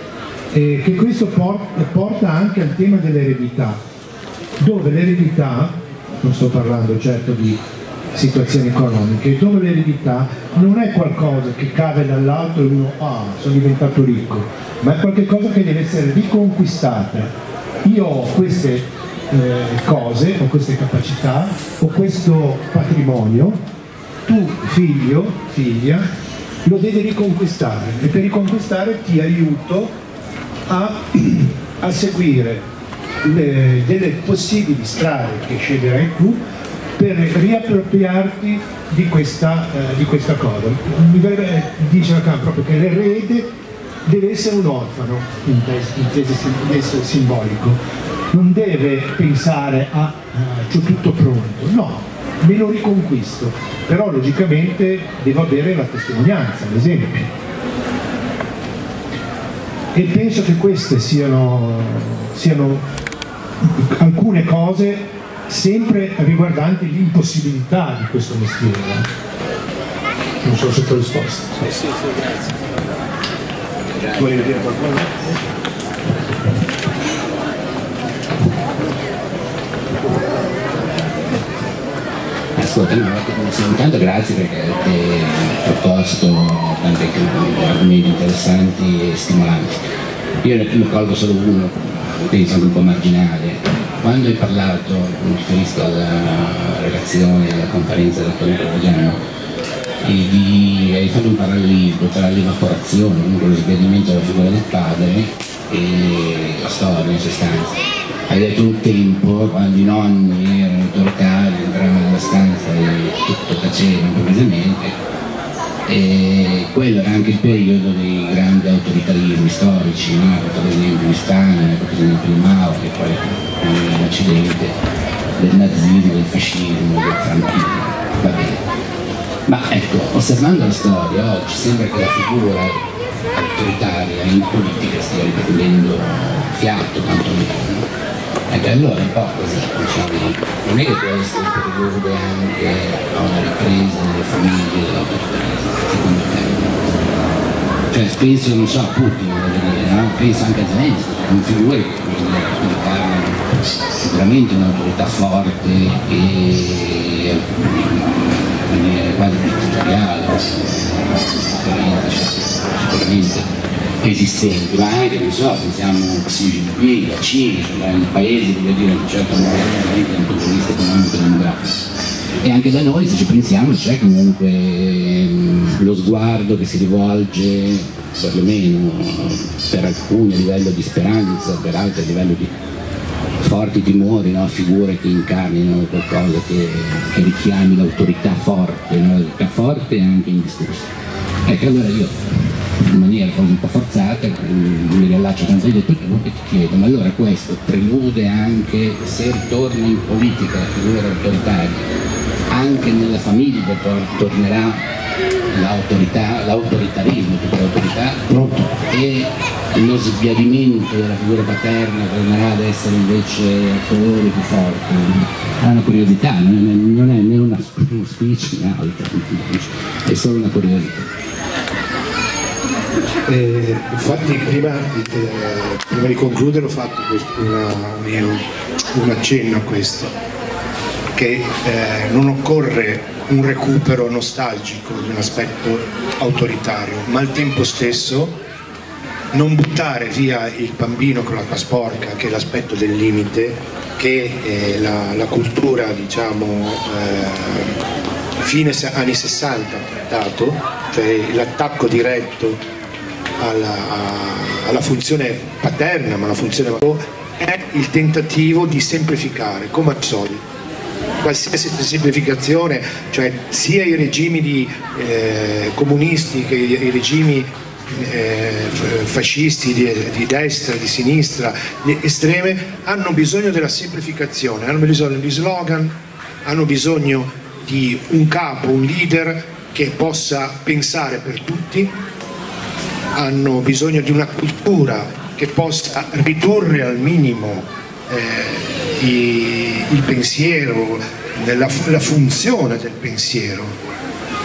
e che questo porta, porta anche al tema dell'eredità, dove l'eredità, non sto parlando certo di situazioni economiche, dove l'eredità non è qualcosa che cade dall'alto e uno, ah, sono diventato ricco, ma è qualcosa che deve essere riconquistata. Io ho queste eh, cose, ho queste capacità, ho questo patrimonio, tu figlio, figlia, lo devi riconquistare, e per riconquistare ti aiuto a, a seguire le, delle possibili strade che sceglierai tu per riappropriarti di questa, eh, di questa cosa. Mi verrebbe, dice Lacan proprio che l'erede deve essere un orfano, in inteso simbolico, non deve pensare a uh, c'ho tutto pronto, no, me lo riconquisto, però logicamente devo avere la testimonianza, l'esempio. E penso che queste siano, siano alcune cose sempre riguardanti l'impossibilità di questo mestiere. Non so se ti ho risposto. Sì, sì, sì, grazie. Volevi dire qualcosa? Ascolta, no, intanto grazie perché hai proposto tanti argomenti interessanti e stimolanti. Io ne colgo solo uno, penso anche un po' marginale. Quando hai parlato, mi riferisco alla relazione, alla conferenza del Tonino Reggiano, e di, hai fatto un parallelismo tra l'evaporazione, comunque lo sbiadimento della figura del padre e la storia in sostanza. Hai detto un tempo, quando i nonni erano autoricari, entravano nella stanza e tutto taceva improvvisamente, e quello era anche il periodo dei grandi autoritarismi storici, no? Per esempio in Spagna, per esempio in Mao, che poi è un accidente del nazismo, del fascismo, del franchismo, va bene. Ma ecco, osservando la storia, oggi sembra che la figura autoritaria in politica stia riprendendo fiato, quantomeno. Ecco, allora un po' così, diciamo, non è che questo preclude anche a una ripresa nelle famiglie dell'autoritarismo, secondo me. Cioè, penso, non so, a Putin, dire, no? Penso anche a Zelensky, non figuri che parlano sicuramente un'autorità forte e quasi dittatoriale, sicuramente esistenti, ma anche, non so, pensiamo a Xi Jinping, a Cina, sono grandi paesi, voglio dire, un certo modo dal punto di vista economico e demografico. E anche da noi, se ci pensiamo, c'è comunque mh, lo sguardo che si rivolge, perlomeno per alcuni a livello di speranza, per altri a livello di forti timori, no? Figure che incarnino qualcosa che, che richiami l'autorità forte, no? L'autorità forte e anche indiscussa. Ecco, allora io, in maniera forse un po' forzata, mi riallaccio tanto hai detto, e ti chiedo, ma allora questo prelude anche, se torna in politica la figura autoritaria, anche nella famiglia tornerà l'autorità, l'autoritarismo, tutta l'autorità, e lo sbiadimento della figura paterna tornerà ad essere invece a colore più forte. È una curiosità, non è né una speech né altro, è solo una curiosità. Eh, infatti prima, eh, prima di concludere ho fatto una, un accenno a questo, che eh, non occorre un recupero nostalgico di un aspetto autoritario, ma al tempo stesso non buttare via il bambino con l'acqua sporca, che è l'aspetto del limite, che è la, la cultura, diciamo, eh, fine anni sessanta ha dato, cioè l'attacco diretto alla, alla funzione paterna, ma la funzione è il tentativo di semplificare, come al solito. Qualsiasi semplificazione, cioè sia i regimi di, eh, comunisti che i, i regimi eh, fascisti di, di destra, di sinistra, di estreme, hanno bisogno della semplificazione, hanno bisogno di slogan, hanno bisogno di un capo, un leader che possa pensare per tutti, hanno bisogno di una cultura che possa ridurre al minimo eh, i, il pensiero, la, la funzione del pensiero.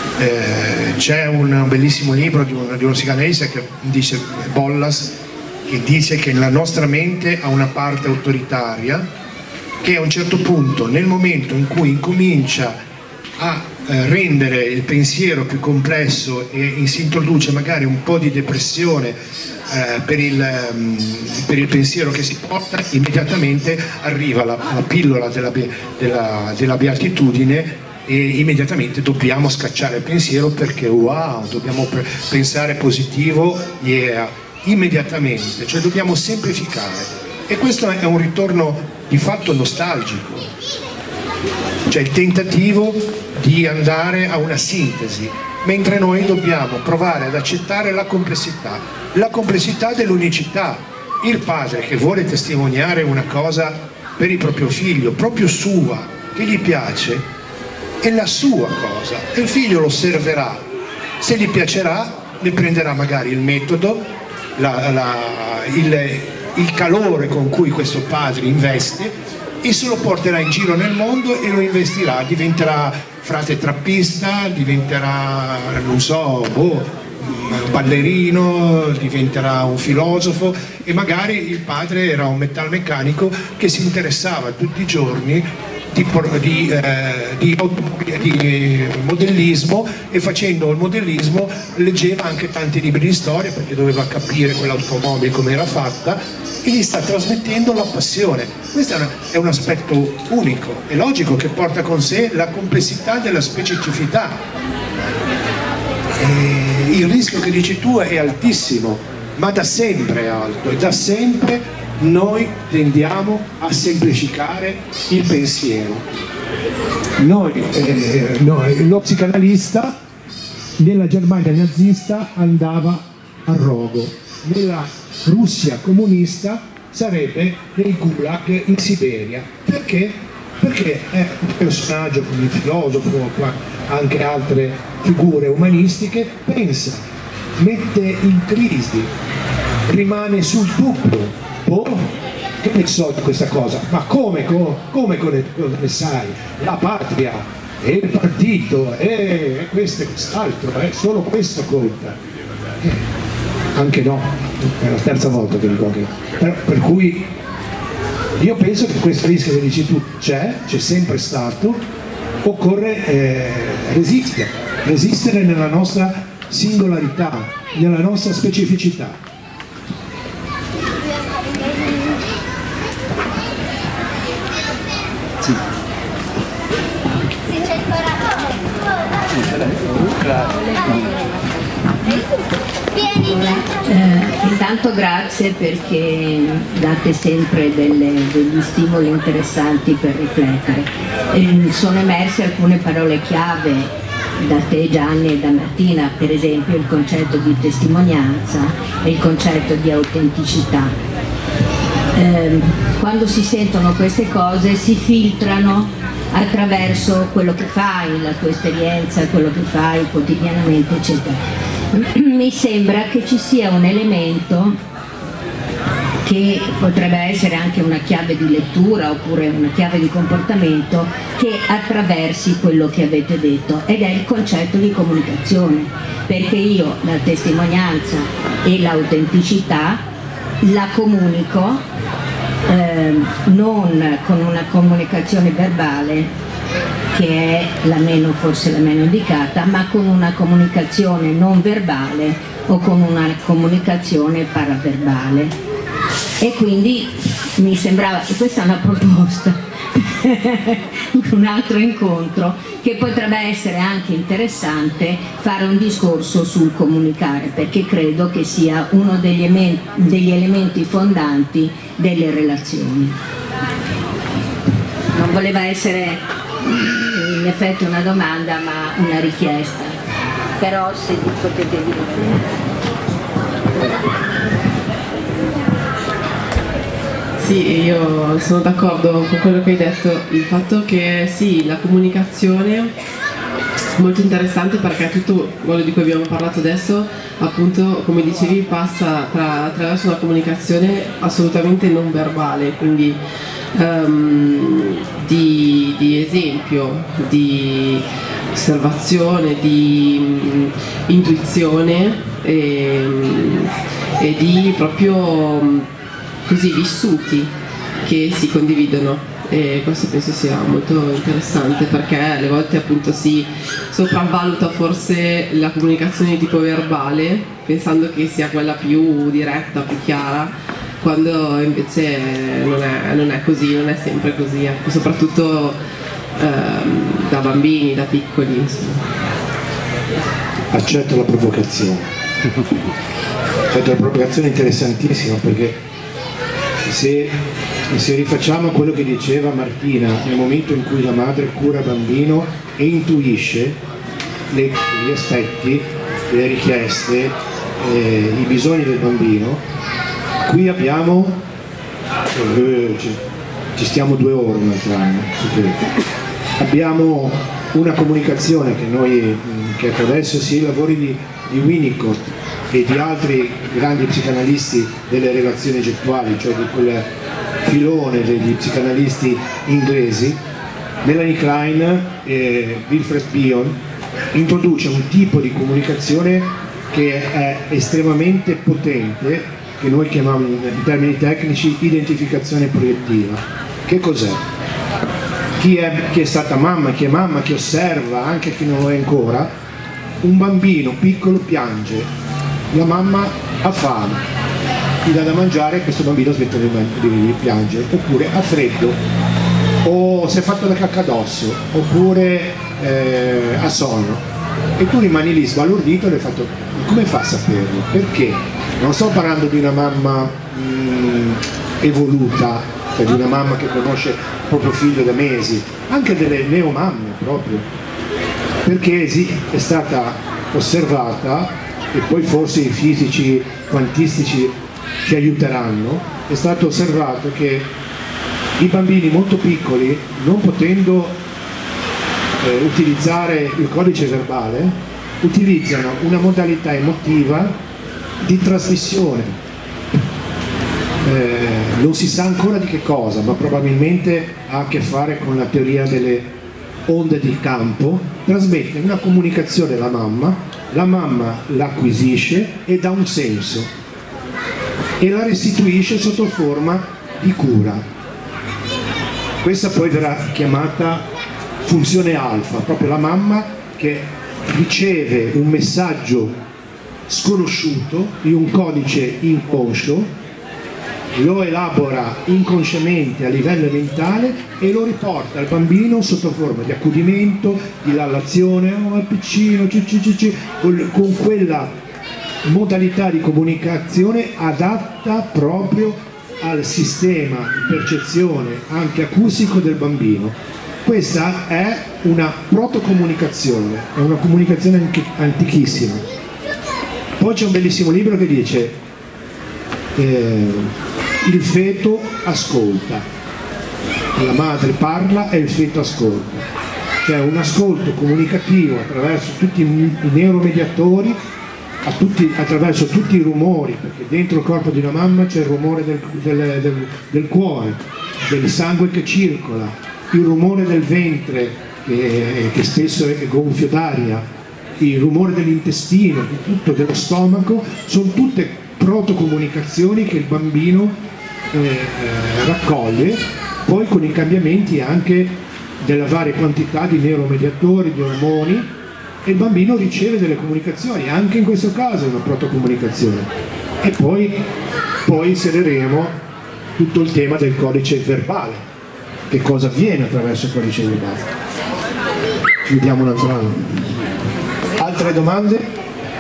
Eh, c'è un bellissimo libro di, un, di uno psicanalista che dice, Bollas, che dice che la nostra mente ha una parte autoritaria, che a un certo punto, nel momento in cui incomincia a eh, rendere il pensiero più complesso e si introduce magari un po' di depressione eh, per, il, um, per il pensiero che si porta, immediatamente arriva la, la pillola della, della, della beatitudine, e immediatamente dobbiamo scacciare il pensiero perché wow, dobbiamo pensare positivo, yeah, immediatamente, cioè dobbiamo semplificare, e questo è un ritorno di fatto nostalgico, cioè il tentativo di andare a una sintesi, mentre noi dobbiamo provare ad accettare la complessità, la complessità dell'unicità. Il padre che vuole testimoniare una cosa per il proprio figlio, proprio sua, che gli piace, è la sua cosa, e il figlio lo osserverà, se gli piacerà ne prenderà magari il metodo, la, la, il, il calore con cui questo padre investe, e se lo porterà in giro nel mondo e lo investirà, diventerà frate trappista, diventerà, non so, boh, ballerino, diventerà un filosofo, e magari il padre era un metalmeccanico che si interessava tutti i giorni Di, di, eh, di, di modellismo, e facendo il modellismo leggeva anche tanti libri di storia perché doveva capire quell'automobile come era fatta, e gli sta trasmettendo la passione. Questo è, una, è un aspetto unico e logico che porta con sé la complessità della specificità. E il rischio che dici tu è altissimo, ma da sempre è alto, e da sempre noi tendiamo a semplificare il pensiero. Noi, eh, noi, lo psicanalista nella Germania nazista andava a rogo, nella Russia comunista sarebbe nel gulag in Siberia. Perché? Perché è un personaggio come il filosofo, anche altre figure umanistiche, pensa, mette in crisi, rimane sul dubbio. Oh, che ne so di questa cosa? Ma come, come, come ne sai? La patria, e il partito, e questo e quest'altro, eh, solo questo conta. Eh, anche no, è la terza volta che dico anche no. Per, per cui io penso che questo rischio che dici tu c'è, c'è sempre stato, occorre eh, resistere, resistere nella nostra singolarità, nella nostra specificità. Sì. Eh, intanto grazie perché date sempre delle, degli stimoli interessanti per riflettere. Eh, sono emerse alcune parole chiave da te, Gianni, e da Martina, per esempio il concetto di testimonianza e il concetto di autenticità. Eh, quando si sentono queste cose si filtrano attraverso quello che fai, la tua esperienza, quello che fai quotidianamente, eccetera. Mi sembra che ci sia un elemento che potrebbe essere anche una chiave di lettura oppure una chiave di comportamento che attraversi quello che avete detto, ed è il concetto di comunicazione, perché io la testimonianza e l'autenticità la comunico eh, non con una comunicazione verbale, che è la meno, forse la meno indicata, ma con una comunicazione non verbale o con una comunicazione paraverbale. E quindi mi sembrava, questa è una proposta, un altro incontro, che potrebbe essere anche interessante fare un discorso sul comunicare, perché credo che sia uno degli, degli elementi fondanti delle relazioni. Non voleva essere in effetti una domanda, ma una richiesta, però se potete dire. Sì, io sono d'accordo con quello che hai detto, il fatto che sì, la comunicazione è molto interessante perché tutto quello di cui abbiamo parlato adesso, appunto, come dicevi, passa tra, attraverso una comunicazione assolutamente non verbale, quindi um, di, di esempio, di osservazione, di um, intuizione e, e di proprio così vissuti che si condividono, e questo penso sia molto interessante, perché alle volte appunto si sopravvaluta forse la comunicazione di tipo verbale pensando che sia quella più diretta, più chiara, quando invece non è, non è così, non è sempre così, ecco, soprattutto ehm, da bambini, da piccoli, insomma. Accetto la provocazione, accetto la provocazione interessantissima, perché se, se rifacciamo quello che diceva Martina, nel momento in cui la madre cura il bambino e intuisce le, gli aspetti, le richieste, eh, i bisogni del bambino, qui abbiamo, eh, ci, ci stiamo due ore un altro anno, abbiamo una comunicazione che noi, che attraverso sia i lavori di, di Winnicott e di altri grandi psicanalisti delle relazioni gettuali, cioè di quel filone degli psicanalisti inglesi, Melanie Klein e Wilfred Bion, introduce un tipo di comunicazione che è estremamente potente, che noi chiamiamo in termini tecnici identificazione proiettiva. Che cos'è? Chi è, chi è stata mamma, chi è mamma, chi osserva, anche chi non lo è ancora, un bambino piccolo piange, la mamma ha fame, gli dà da mangiare e questo bambino smette di, di piangere, oppure ha freddo, o si è fatto la cacca addosso, oppure eh, ha sonno, e tu rimani lì sbalordito e le hai fatto, come fa a saperlo? Perché? Non sto parlando di una mamma mh, evoluta, cioè di una mamma che conosce il proprio figlio da mesi, anche delle neomamme proprio, perché sì, è stata osservata, e poi forse i fisici quantistici ci aiuteranno, è stato osservato che i bambini molto piccoli, non potendo eh, utilizzare il codice verbale, utilizzano una modalità emotiva di trasmissione. Eh, non si sa ancora di che cosa, ma probabilmente ha a che fare con la teoria delle onde di campo. Trasmette una comunicazione alla mamma, la mamma l'acquisisce e dà un senso e la restituisce sotto forma di cura. Questa poi verrà chiamata funzione alfa, proprio la mamma che riceve un messaggio sconosciuto in un codice inconscio, lo elabora inconsciamente a livello mentale e lo riporta al bambino sotto forma di accudimento, di lallazione, oh è piccino, ci, ci, ci, ci, con, con quella modalità di comunicazione adatta proprio al sistema di percezione anche acustico del bambino. Questa è una protocomunicazione, è una comunicazione antichissima. Poi c'è un bellissimo libro che dice eh, il feto ascolta, la madre parla e il feto ascolta, cioè un ascolto comunicativo attraverso tutti i neuromediatori, a tutti, attraverso tutti i rumori, perché dentro il corpo di una mamma c'è il rumore del, del, del, del cuore, del sangue che circola, il rumore del ventre che, che spesso è gonfio d'aria, il rumore dell'intestino, di tutto, dello stomaco, sono tutte protocomunicazioni che il bambino eh, eh, raccoglie, poi con i cambiamenti anche della varia quantità di neuromediatori, di ormoni, e il bambino riceve delle comunicazioni, anche in questo caso è una protocomunicazione. E poi, poi inseriremo tutto il tema del codice verbale, che cosa avviene attraverso il codice verbale. Ci vediamo un altro anno. Altre domande?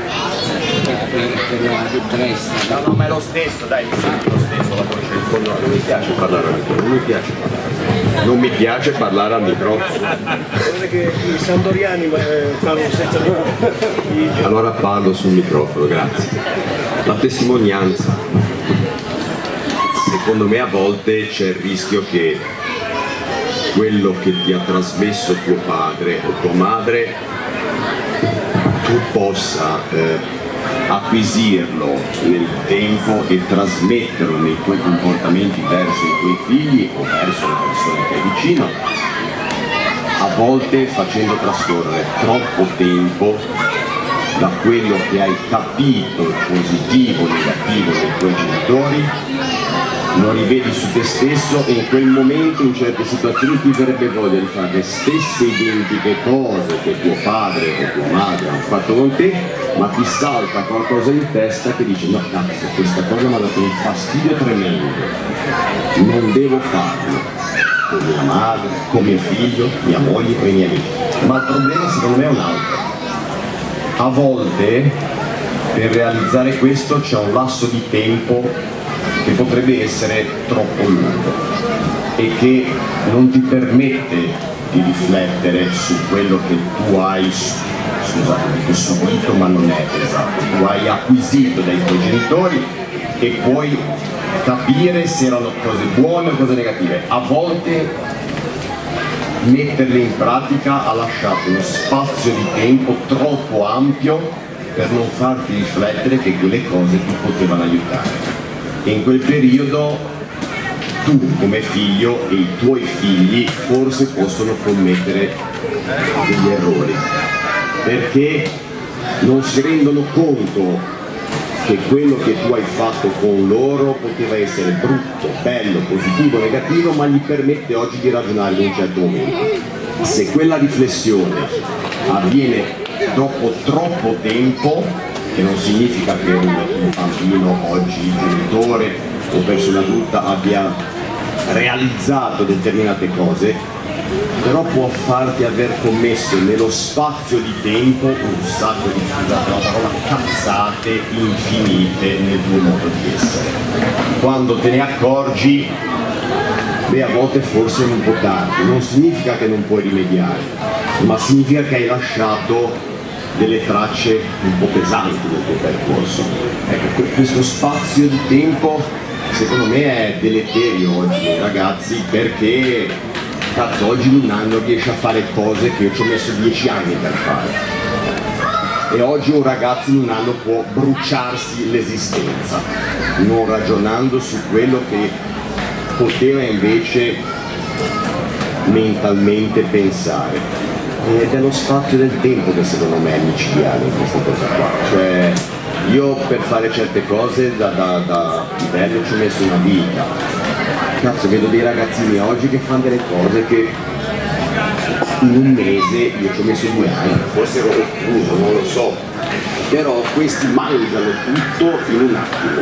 No, no, ma è lo stesso, dai, lo stesso, la voce in fondo. Non mi piace parlare al microfono, non mi piace parlare. Non mi piace parlare al microfono. Guarda che i sandoriani parlano senza microfono. Allora parlo sul microfono, grazie. La testimonianza. Secondo me a volte c'è il rischio che quello che ti ha trasmesso tuo padre o tua madre tu possa eh, acquisirlo nel tempo e trasmetterlo nei tuoi comportamenti verso i tuoi figli o verso le persone che hai vicino, a volte facendo trascorrere troppo tempo da quello che hai capito, positivo o negativo dei tuoi genitori, lo rivedi su te stesso e in quel momento, in certe situazioni, ti verrebbe voglia di fare le stesse identiche cose che tuo padre o tua madre hanno fatto con te, ma ti salta qualcosa in testa che dice: no cazzo, questa cosa mi ha dato un fastidio tremendo, non devo farlo con mia madre, con mio figlio, mia moglie o i miei amici. Ma il problema secondo me è un altro. A volte per realizzare questo c'è un lasso di tempo che potrebbe essere troppo lungo e che non ti permette di riflettere su quello che tu hai, scusate, dico subito ma non è esatto, tu hai acquisito dai tuoi genitori e puoi capire se erano cose buone o cose negative. A volte metterle in pratica ha lasciato uno spazio di tempo troppo ampio per non farti riflettere che quelle cose ti potevano aiutare. E in quel periodo tu come figlio e i tuoi figli forse possono commettere degli errori, perché non si rendono conto che quello che tu hai fatto con loro poteva essere brutto, bello, positivo, negativo, ma gli permette oggi di ragionare in un certo momento. Se quella riflessione avviene dopo troppo tempo, che non significa che un bambino oggi, genitore o persona adulta abbia realizzato determinate cose, però può farti aver commesso nello spazio di tempo un sacco di, scusate la parola, cazzate infinite nel tuo modo di essere. Quando te ne accorgi, beh, a volte forse è un po' tardi, non significa che non puoi rimediare, ma significa che hai lasciato delle tracce un po' pesanti del tuo percorso. Ecco, questo spazio di tempo secondo me è deleterio oggi ai ragazzi, perché cazzo, oggi in un anno riesce a fare cose che io ci ho messo dieci anni per fare, e oggi un ragazzo in un anno può bruciarsi l'esistenza non ragionando su quello che poteva invece mentalmente pensare. Ed è lo spazio del tempo che secondo me è micidiale in questa cosa qua. Cioè, io per fare certe cose da, da, da livello ci ho messo una vita. Cazzo, vedo dei ragazzini oggi che fanno delle cose che in un mese io ci ho messo due anni, forse ero confuso, non lo so, però questi mangiano tutto in un attimo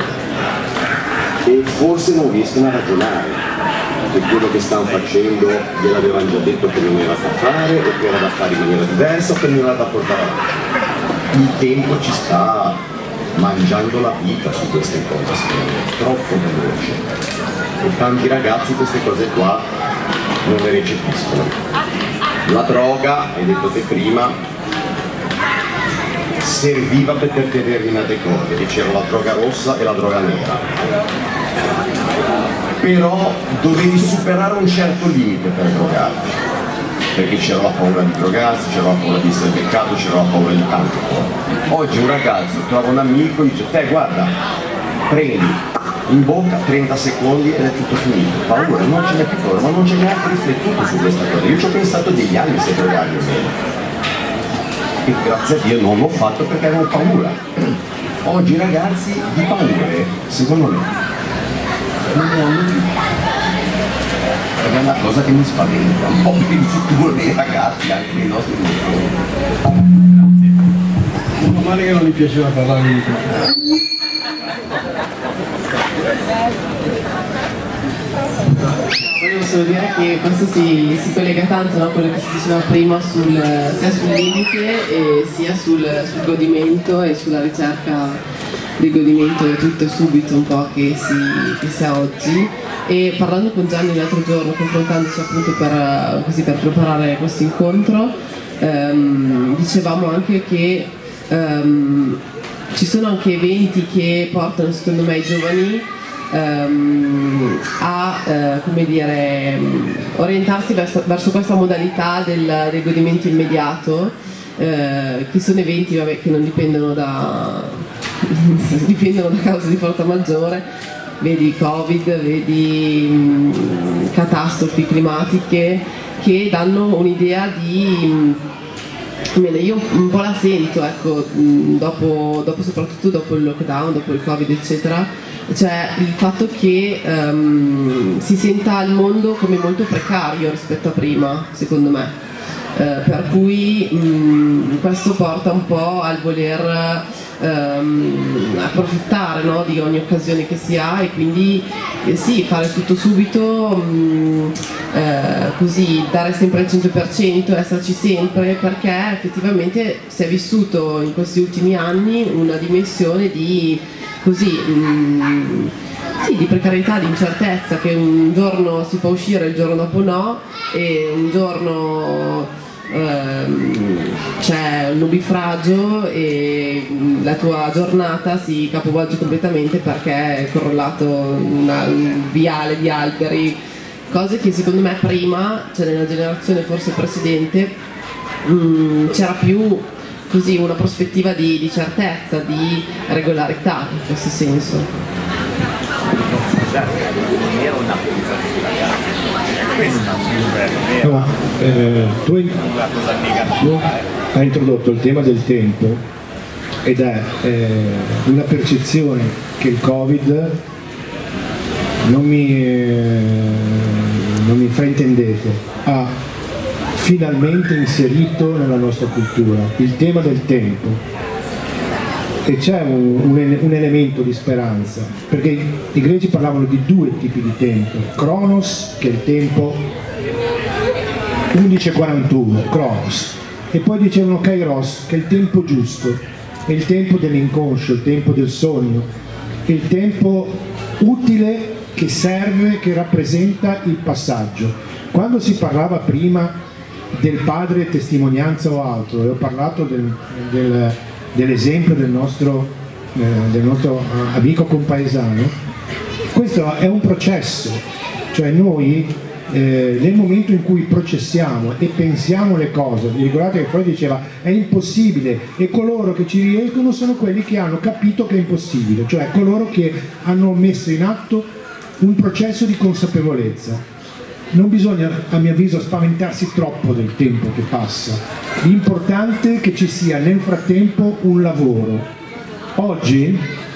e forse non riescono a ragionare, che quello che stanno facendo gliel'avevano già detto che non era da fare, o che era da fare in maniera diversa, o che non era da portare avanti. Il tempo ci sta mangiando la vita su queste cose, secondo me, troppo veloce. E tanti ragazzi queste cose qua non le recepiscono. La droga, hai detto te prima, serviva per determinate cose, che c'era la droga rossa e la droga nera. Però dovevi superare un certo limite per drogarti, perché c'era la paura di drogarsi, c'era la paura di essere beccato, c'era la paura di tante cose. Oggi un ragazzo trova un amico e dice: te guarda, prendi in bocca trenta secondi ed è tutto finito. Paura, non ce n'è più paura, ma non c'è neanche riflettuto su questa cosa. Io ci ho pensato degli anni se drogarmi o meno, e grazie a Dio non l'ho fatto perché avevo paura. Oggi i ragazzi di paure, secondo me, non ne hanno più. Ed è una cosa che mi spaventa un po' per il futuro dei ragazzi, anche dei nostri genitori. Meno male che non gli piaceva parlare di questo. Volevo solo dire che questo si, si collega tanto, no, a quello che si diceva prima sul, sia sul limite e sia sul, sul godimento e sulla ricerca del godimento del tutto e subito un po' che si, che si ha oggi. E parlando con Gianni l'altro giorno, confrontandoci appunto per, così, per preparare questo incontro, ehm, dicevamo anche che ehm, ci sono anche eventi che portano secondo me i giovani ehm, a eh, come dire, orientarsi verso, verso questa modalità del, del godimento immediato, eh, che sono eventi vabbè, che non dipendono da, dipendono da cause di forza maggiore, vedi Covid, vedi mh, catastrofi climatiche che danno un'idea di, Bene, io un po' la sento, ecco, dopo, dopo soprattutto dopo il lockdown, dopo il Covid eccetera, cioè il fatto che um, si senta il mondo come molto precario rispetto a prima, secondo me. Uh, per cui um, questo porta un po' al voler um, approfittare, no, di ogni occasione che si ha e quindi eh, sì, fare tutto subito, um, eh, così dare sempre il cento per cento, esserci sempre, perché effettivamente si è vissuto in questi ultimi anni una dimensione di così um, sì, di precarietà, di incertezza, che un giorno si può uscire, il giorno dopo no, e un giorno ehm, c'è un nubifragio e la tua giornata si capovolge completamente perché è corrollato una, un viale di alberi, cose che secondo me prima, cioè nella generazione forse precedente, mh, c'era più così una prospettiva di, di certezza, di regolarità in questo senso. No, eh, tu, hai, tu hai introdotto il tema del tempo ed è eh, una percezione che il Covid non mi, eh, non mi fraintendete, ha finalmente inserito nella nostra cultura il tema del tempo. E c'è un, un, un elemento di speranza, perché i greci parlavano di due tipi di tempo: Cronos, che è il tempo undici e quarantuno, Cronos, e poi dicevano Kairos, che è il tempo giusto, è il tempo dell'inconscio, il tempo del sogno, il tempo utile che serve, che rappresenta il passaggio. Quando si parlava prima del padre testimonianza o altro, e ho parlato del, del dell'esempio del nostro, eh, del nostro amico compaesano, questo è un processo, cioè noi eh, nel momento in cui processiamo e pensiamo le cose, vi ricordate che Freud diceva è impossibile, e coloro che ci riescono sono quelli che hanno capito che è impossibile, cioè coloro che hanno messo in atto un processo di consapevolezza. Non bisogna, a mio avviso, spaventarsi troppo del tempo che passa. L'importante è che ci sia nel frattempo un lavoro. Oggi,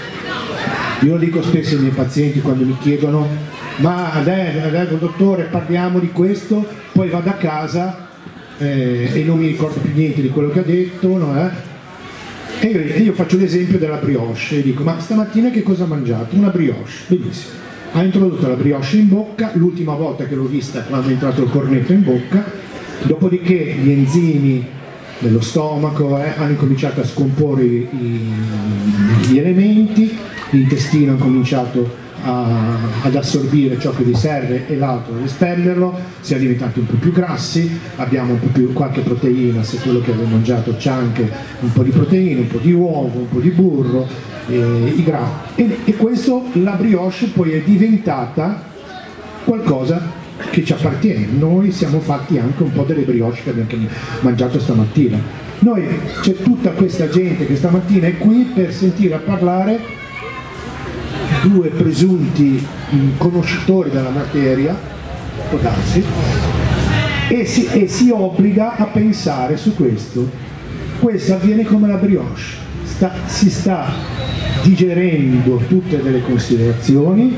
io lo dico spesso ai miei pazienti quando mi chiedono ma adesso, adesso dottore parliamo di questo, poi vado a casa eh, e non mi ricordo più niente di quello che ha detto, no, eh? E io, io faccio l'esempio della brioche e dico ma stamattina che cosa ha mangiato? Una brioche, benissimo. Ha introdotto la brioche in bocca, l'ultima volta che l'ho vista quando è entrato il cornetto in bocca, dopodiché gli enzimi dello stomaco eh, hanno cominciato a scomporre i, gli elementi, l'intestino ha cominciato a, ad assorbire ciò che vi serve e l'altro ad espellerlo, siamo diventati un po' più grassi, abbiamo un po' più qualche proteina, se quello che avevo mangiato c'è anche un po' di proteine, un po' di uovo, un po' di burro, Eh, i grassi, e, e questo, la brioche poi è diventata qualcosa che ci appartiene. Noi siamo fatti anche un po' delle brioche che abbiamo mangiato stamattina. Noi, c'è tutta questa gente che stamattina è qui per sentire parlare due presunti mh, conoscitori della materia, può darsi, e si, e si obbliga a pensare su questo. Questo avviene come la brioche, sta, si sta digerendo tutte delle considerazioni.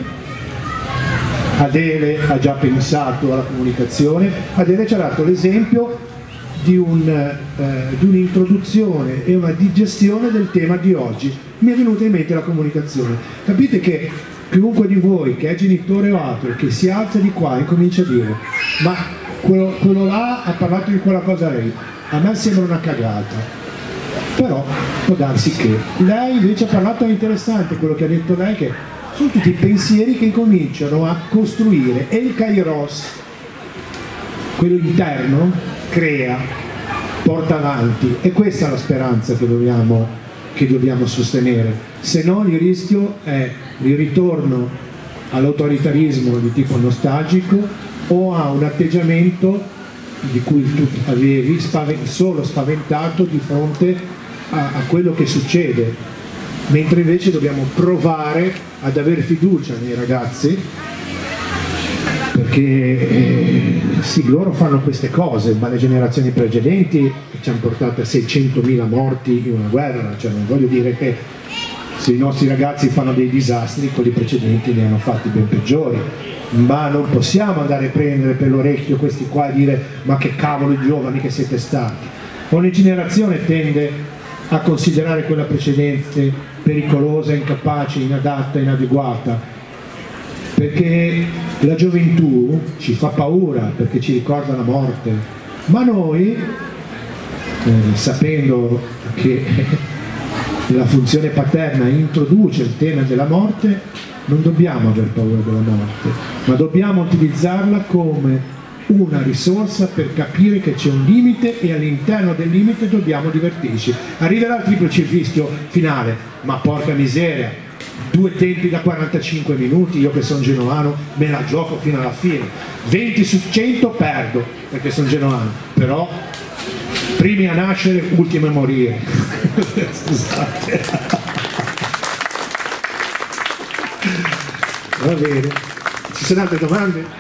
Adele ha già pensato alla comunicazione, Adele ci ha dato l'esempio di, un, eh, di un'introduzione e una digestione del tema di oggi. Mi è venuta in mente la comunicazione. Capite che chiunque di voi che è genitore o altro, che si alza di qua e comincia a dire ma quello, quello là ha parlato di quella cosa lei, a me sembra una cagata. Però può darsi che lei invece ha parlato, è interessante quello che ha detto lei, che sono tutti pensieri che cominciano a costruire, e il Kairos, quello interno, crea, porta avanti, e questa è la speranza che dobbiamo, che dobbiamo sostenere, se no il rischio è il ritorno all'autoritarismo di tipo nostalgico o a un atteggiamento di cui tu avevi solo spaventato di fronte a, a quello che succede, mentre invece dobbiamo provare ad avere fiducia nei ragazzi, perché eh, sì, loro fanno queste cose, ma le generazioni precedenti ci hanno portato a seicentomila morti in una guerra, cioè non voglio dire che se i nostri ragazzi fanno dei disastri, quelli precedenti ne hanno fatti ben peggiori, ma non possiamo andare a prendere per l'orecchio questi qua e dire ma che cavolo i giovani che siete stati. Ogni generazione tende a considerare quella precedente pericolosa, incapace, inadatta, inadeguata, perché la gioventù ci fa paura, perché ci ricorda la morte, ma noi, eh, sapendo che la funzione paterna introduce il tema della morte, non dobbiamo aver paura della morte, ma dobbiamo utilizzarla come una risorsa per capire che c'è un limite e all'interno del limite dobbiamo divertirci. Arriverà il triplo fischio finale, ma porca miseria, due tempi da quarantacinque minuti, io che sono genovano me la gioco fino alla fine, venti su cento perdo perché sono genovano, però primi a nascere, ultimi a morire. Scusate. Va bene, ci sono altre domande?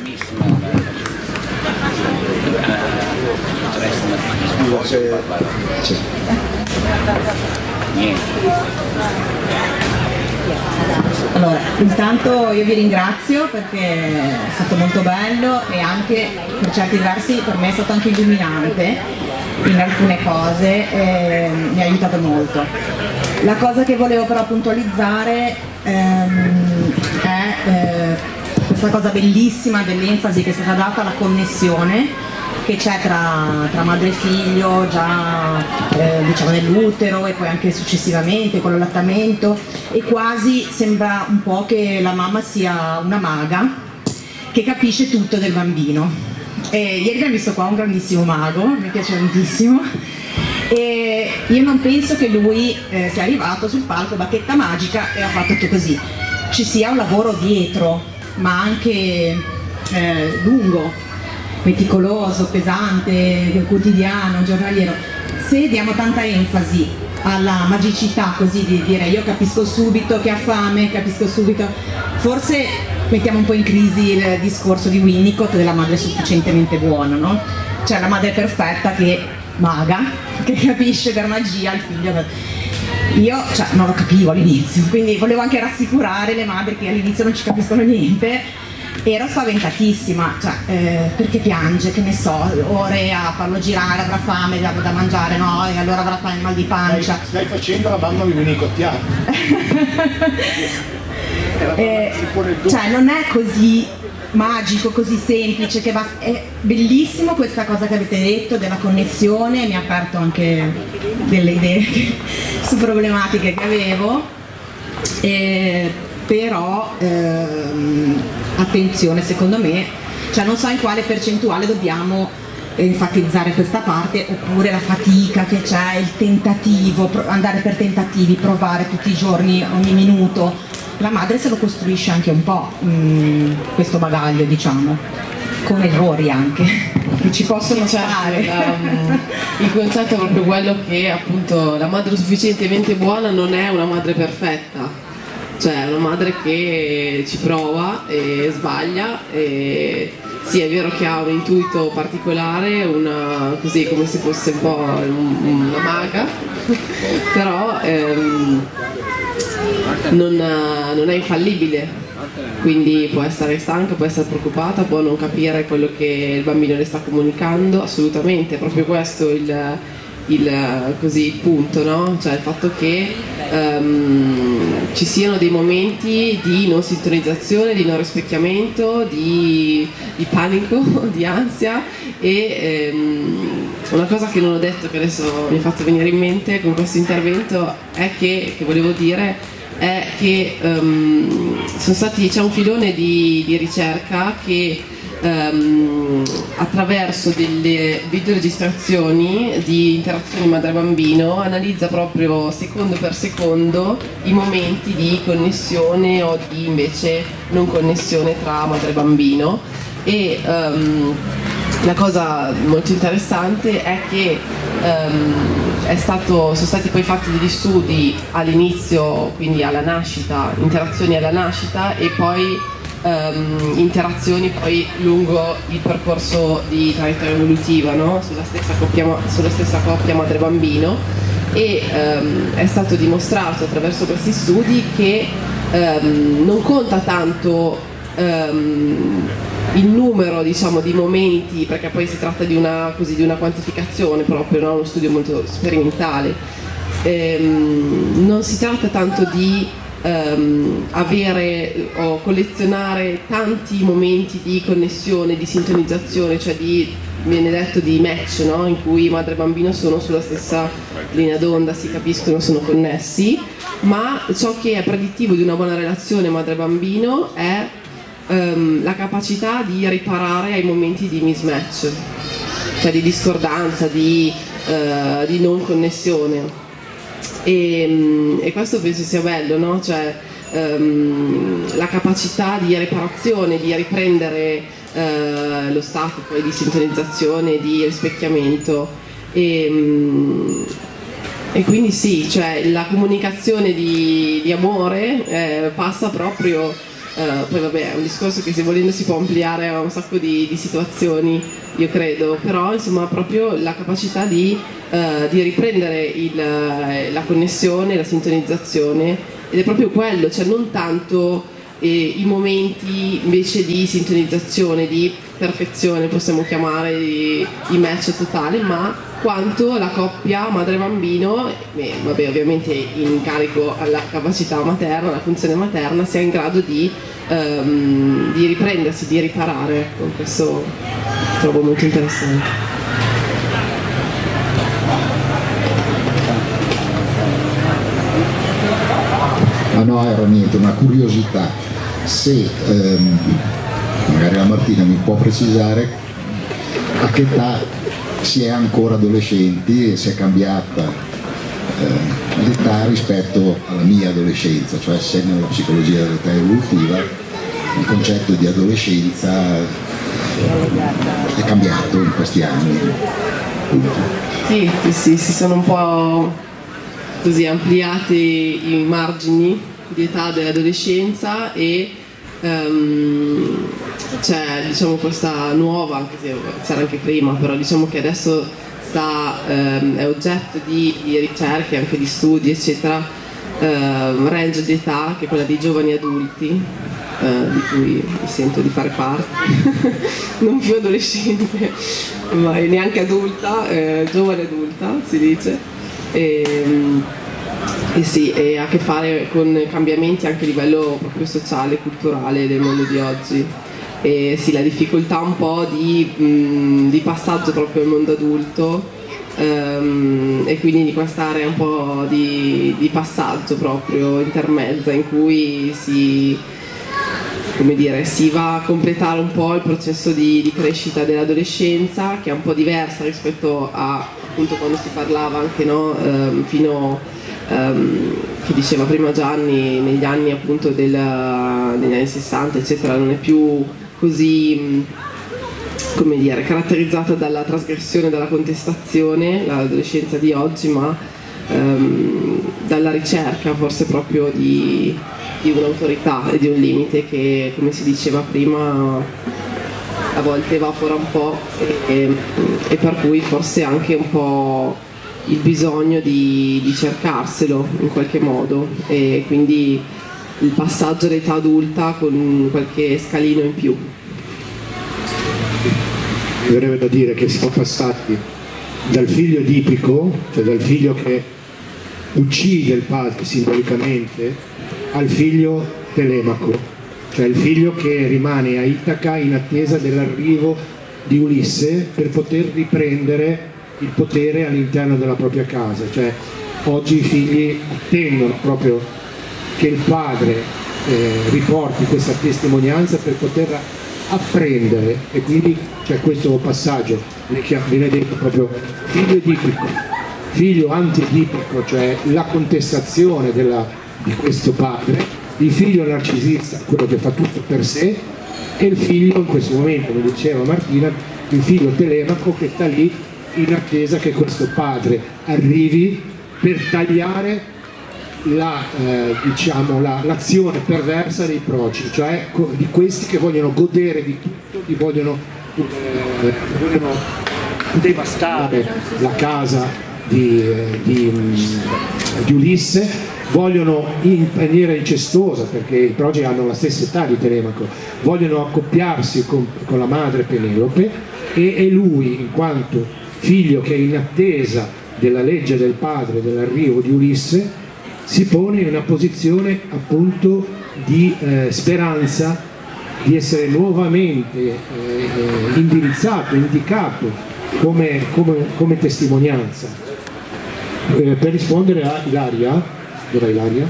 Allora, intanto io vi ringrazio perché è stato molto bello e anche per certi versi per me è stato anche illuminante in alcune cose e mi ha aiutato molto. La cosa che volevo però puntualizzare ehm, è eh, questa cosa bellissima dell'enfasi che è stata data alla connessione che c'è tra, tra madre e figlio già eh, diciamo nell'utero e poi anche successivamente con l'allattamento, e quasi sembra un po' che la mamma sia una maga che capisce tutto del bambino. E ieri abbiamo visto qua un grandissimo mago, mi piace tantissimo, e io non penso che lui eh, sia arrivato sul palco bacchetta magica e ha fatto tutto così. Ci sia un lavoro dietro, ma anche eh, lungo, meticoloso, pesante, quotidiano, giornaliero. Se diamo tanta enfasi alla magicità, così di dire io capisco subito che ha fame, capisco subito, forse mettiamo un po' in crisi il discorso di Winnicott della madre sufficientemente buona, no? Cioè la madre perfetta che maga, che capisce per magia il figlio. Io cioè, non lo capivo all'inizio, quindi volevo anche rassicurare le madri che all'inizio non ci capiscono niente. Ero spaventatissima, cioè, eh, perché piange, che ne so, ore a farlo girare, avrà fame, avrà da mangiare, no, e allora avrà mal di pancia. Stai, stai facendo la mamma di Winnicottiana. eh, cioè non è così magico, così semplice, che va, è bellissimo questa cosa che avete detto della connessione, mi ha aperto anche delle idee su problematiche che avevo, eh, però ehm, attenzione, secondo me, cioè non so in quale percentuale dobbiamo enfatizzare questa parte, oppure la fatica che c'è, il tentativo, andare per tentativi, provare tutti i giorni, ogni minuto. La madre se lo costruisce anche un po' mh, questo bagaglio, diciamo, con errori anche che ci possono stare. Um, il concetto è proprio quello che appunto la madre sufficientemente buona non è una madre perfetta, cioè è una madre che ci prova e sbaglia, e sì, è vero che ha un intuito particolare, una, così come se fosse un po' una maga, però ehm, non, non è infallibile, quindi può essere stanca, può essere preoccupata, può non capire quello che il bambino le sta comunicando, assolutamente, è proprio questo il, il, così, il punto, no? Cioè il fatto che um, ci siano dei momenti di non sintonizzazione, di non rispecchiamento, di, di panico, di ansia, e um, una cosa che non ho detto, che adesso mi ha fatto venire in mente con questo intervento, è che, che volevo dire è che um, sono stati, c'è un filone di, di ricerca che um, attraverso delle videoregistrazioni di interazioni madre-bambino analizza proprio secondo per secondo i momenti di connessione o di invece non connessione tra madre-bambino, e um, la cosa molto interessante è che um, è stato, sono stati poi fatti degli studi all'inizio, quindi alla nascita, interazioni alla nascita, e poi um, interazioni poi lungo il percorso di traiettoria evolutiva, no? sulla, stessa coppia, sulla stessa coppia madre-bambino, e um, è stato dimostrato attraverso questi studi che um, non conta tanto um, il numero, diciamo, di momenti, perché poi si tratta di una, così, di una quantificazione proprio, no? Uno studio molto sperimentale. Ehm, non si tratta tanto di ehm, avere o collezionare tanti momenti di connessione, di sintonizzazione, cioè di, viene detto, di match, no? In cui madre e bambino sono sulla stessa linea d'onda, si capiscono, sono connessi, ma ciò che è predittivo di una buona relazione madre-bambino è Um, la capacità di riparare ai momenti di mismatch, cioè di discordanza, di, uh, di non connessione, e, um, e questo penso sia bello, no? Cioè, um, la capacità di riparazione, di riprendere uh, lo stato poi di sintonizzazione, di rispecchiamento, e, um, e quindi sì, cioè, la comunicazione di, di amore eh, passa proprio. Uh, poi vabbè, è un discorso che se volendo si può ampliare a un sacco di, di situazioni, io credo, però insomma proprio la capacità di, uh, di riprendere il, la connessione, la sintonizzazione, ed è proprio quello, cioè non tanto eh, i momenti invece di sintonizzazione, di perfezione possiamo chiamare, di, di match totale, ma quanto la coppia madre-bambino, eh, vabbè, ovviamente in carico alla capacità materna, alla funzione materna, sia in grado di, um, di riprendersi, di riparare. Ecco, questo trovo molto interessante. Ma no, era niente, una curiosità. Se ehm, magari la Martina mi può precisare a che età si è ancora adolescenti e si è cambiata eh, l'età rispetto alla mia adolescenza, cioè se nella psicologia dell'età evolutiva il concetto di adolescenza è cambiato in questi anni. Sì, sì, sì, si sono un po' così ampliati i margini di età dell'adolescenza, e um, c'è, diciamo, questa nuova, anche se c'era anche prima, però diciamo che adesso sta, um, è oggetto di, di ricerche, anche di studi eccetera, um, range di età, che è quella dei giovani adulti, uh, di cui mi sento di fare parte non più adolescente ma neanche adulta, eh, giovane adulta si dice, e, e sì, e ha a che fare con cambiamenti anche a livello proprio sociale e culturale del mondo di oggi. E sì, la difficoltà un po' di, mh, di passaggio proprio al mondo adulto, um, e quindi di quest'area un po' di, di passaggio proprio intermezza, in cui si, come dire, si va a completare un po' il processo di, di crescita dell'adolescenza, che è un po' diversa rispetto a, appunto, quando si parlava anche, no, um, fino um, che diceva prima Gianni, negli anni appunto del, degli anni sessanta eccetera, non è più così, come dire, caratterizzata dalla trasgressione, dalla contestazione, l'adolescenza di oggi, ma um, dalla ricerca forse proprio di, di un'autorità e di un limite che, come si diceva prima, a volte evapora un po', e, e per cui forse anche un po' il bisogno di, di cercarselo in qualche modo, e quindi il passaggio all'età adulta con qualche scalino in più. Mi verrebbe da dire che siamo passati dal figlio edipico, cioè dal figlio che uccide il padre simbolicamente, al figlio telemaco, cioè il figlio che rimane a Itaca in attesa dell'arrivo di Ulisse per poter riprendere il potere all'interno della propria casa. Cioè oggi i figli attendono proprio che il padre eh, riporti questa testimonianza per poterla apprendere, e quindi c'è questo passaggio, viene detto proprio figlio edipico, figlio anti-edipico, cioè la contestazione della, di questo padre, il figlio narcisista, quello che fa tutto per sé, e il figlio, in questo momento, come diceva Martina, il figlio telemaco che sta lì in attesa che questo padre arrivi per tagliare la, eh, diciamo, la, l'azione perversa dei proci, cioè di questi che vogliono godere di tutto, di vogliono, eh, vogliono devastare la casa di, eh, di, di Ulisse, vogliono in maniera incestuosa, perché i proci hanno la stessa età di Telemaco, vogliono accoppiarsi con, con la madre Penelope, e, e lui, in quanto figlio che è in attesa della legge del padre, dell'arrivo di Ulisse, si pone in una posizione appunto di eh, speranza di essere nuovamente eh, eh, indirizzato, indicato come, come, come testimonianza. Eh, per rispondere a Ilaria, dov'è Ilaria?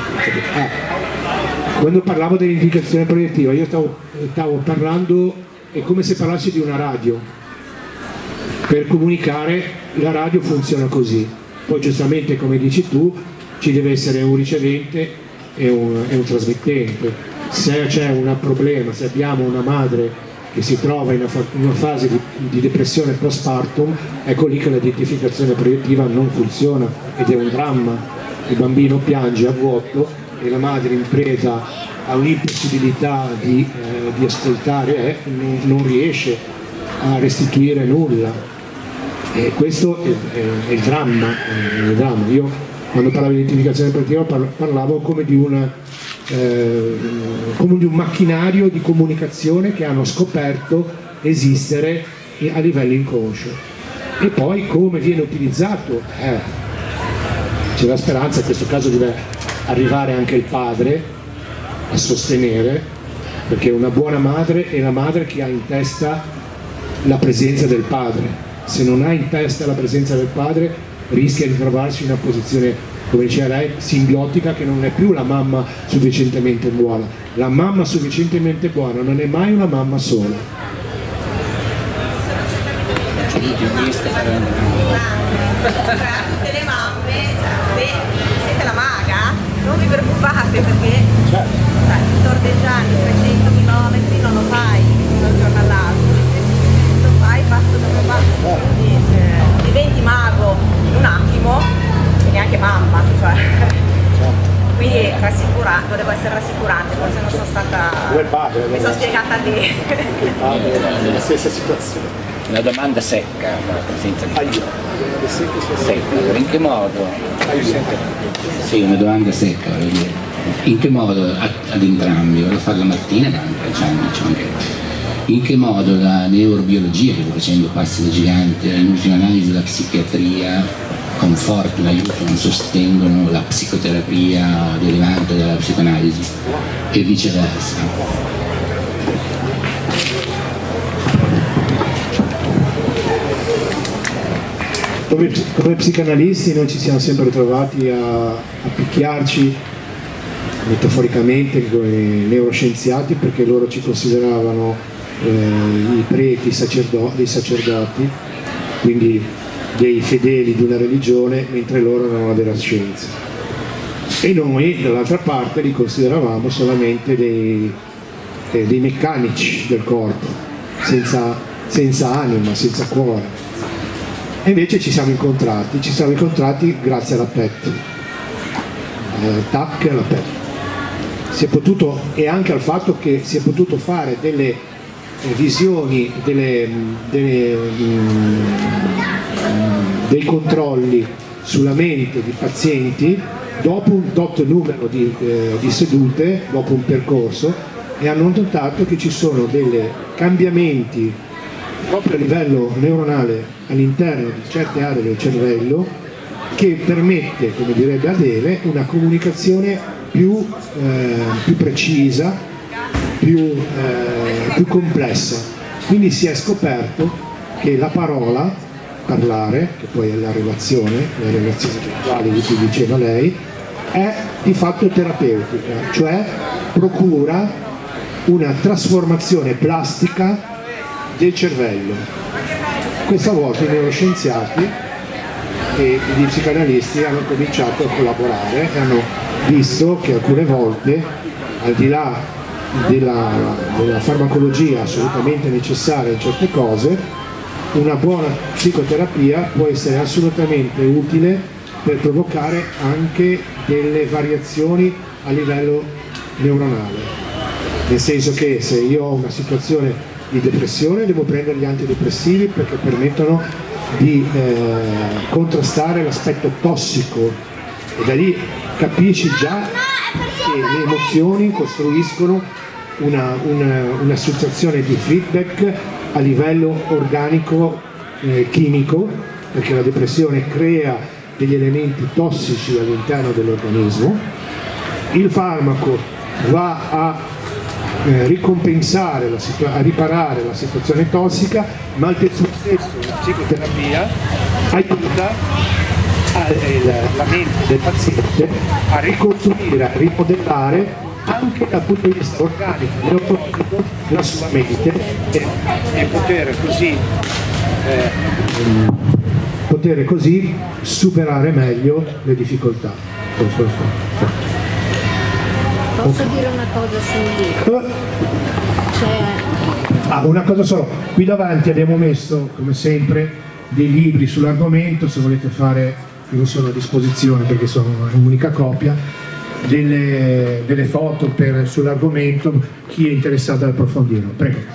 Ah, quando parlavo dell'indicazione proiettiva, io stavo, stavo parlando, è come se parlassi di una radio. Per comunicare la radio funziona così, poi giustamente come dici tu ci deve essere un ricevente e un, e un trasmettente. Se c'è un problema, se abbiamo una madre che si trova in una, fa in una fase di, di depressione postpartum, ecco lì che l'identificazione proiettiva non funziona ed è un dramma. Il bambino piange a vuoto e la madre, in preda a un'impossibilità di, eh, di ascoltare, eh, non, non riesce a restituire nulla. E questo è, è, è il dramma, è il dramma. Io quando parlavo di identificazione proiettiva parlavo come di, una, eh, come di un macchinario di comunicazione che hanno scoperto esistere a livello inconscio. E poi come viene utilizzato? Eh, c'è la speranza, in questo caso deve arrivare anche il padre a sostenere, perché una buona madre è la madre che ha in testa la presenza del padre. Se non ha in testa la presenza del padre rischia di trovarsi in una posizione, come diceva lei, simbiotica, che non è più la mamma sufficientemente buona. La mamma sufficientemente buona non è mai una mamma sola. Tutte le mamme, se siete la maga, non vi preoccupate, perché cioè, tordeggiando trecento chilometri non lo fai da un giorno all'altro, lo fai passo dopo passo, quindi eh, diventi mago in un attimo e neanche mamma, cioè. Quindi rassicurante, volevo essere rassicurante, forse non sono stata, mi sono spiegata lì. Il padre è nella stessa situazione. Una domanda secca, senza secca, in che modo? Sì, una domanda secca, in che modo ad entrambi, voglio fare la mattina, in che modo la neurobiologia, che sto facendo passi da gigante, in ultima analisi la psichiatria confortano, aiutano, sostengono la psicoterapia derivante dalla psicoanalisi e viceversa. Come, come psicanalisti noi ci siamo sempre trovati a, a picchiarci metaforicamente con i neuroscienziati, perché loro ci consideravano eh, i preti, sacerdo dei sacerdoti, quindi dei fedeli di una religione, mentre loro erano la vera scienza. E noi dall'altra parte li consideravamo solamente dei, eh, dei meccanici del corpo, senza, senza anima, senza cuore. E invece ci siamo incontrati, ci siamo incontrati grazie alla P E T, eh, T A C e alla P E T. Si è potuto, e anche al fatto che si è potuto fare delle eh, visioni, delle, delle, mh, dei controlli sulla mente di pazienti dopo un tot numero di, eh, di sedute, dopo un percorso, e hanno notato che ci sono dei cambiamenti proprio a livello neuronale all'interno di certe aree del cervello che permette, come direbbe Adele, una comunicazione più, eh, più precisa, più, eh, più complessa. Quindi si è scoperto che la parola, parlare, che poi è la relazione, le relazioni sessuali di cui diceva lei, è di fatto terapeutica, cioè procura una trasformazione plastica del cervello. Questa volta i neuroscienziati e gli psicanalisti hanno cominciato a collaborare e hanno visto che alcune volte, al di là della, della farmacologia assolutamente necessaria in certe cose, una buona psicoterapia può essere assolutamente utile per provocare anche delle variazioni a livello neuronale, nel senso che se io ho una situazione di depressione devo prendere gli antidepressivi perché permettono di eh, contrastare l'aspetto tossico, e da lì capisci già che le emozioni costruiscono una, una, un'associazione di feedback a livello organico eh, chimico, perché la depressione crea degli elementi tossici all'interno dell'organismo. Il farmaco va a eh, ricompensare, la situa- a riparare la situazione tossica, ma al tempo stesso la psicoterapia aiuta a, eh, la mente del paziente a ricostruire, a rimodellare anche dal punto di vista organico e neurologico la sua mente e, e poter così eh, poter così superare meglio le difficoltà. Posso dire una cosa sul libro? Cioè... Ah, una cosa solo, qui davanti abbiamo messo come sempre dei libri sull'argomento, se volete fare, io sono a disposizione perché sono un'unica copia, delle, delle foto per, sull'argomento, chi è interessato ad approfondirlo. Prego.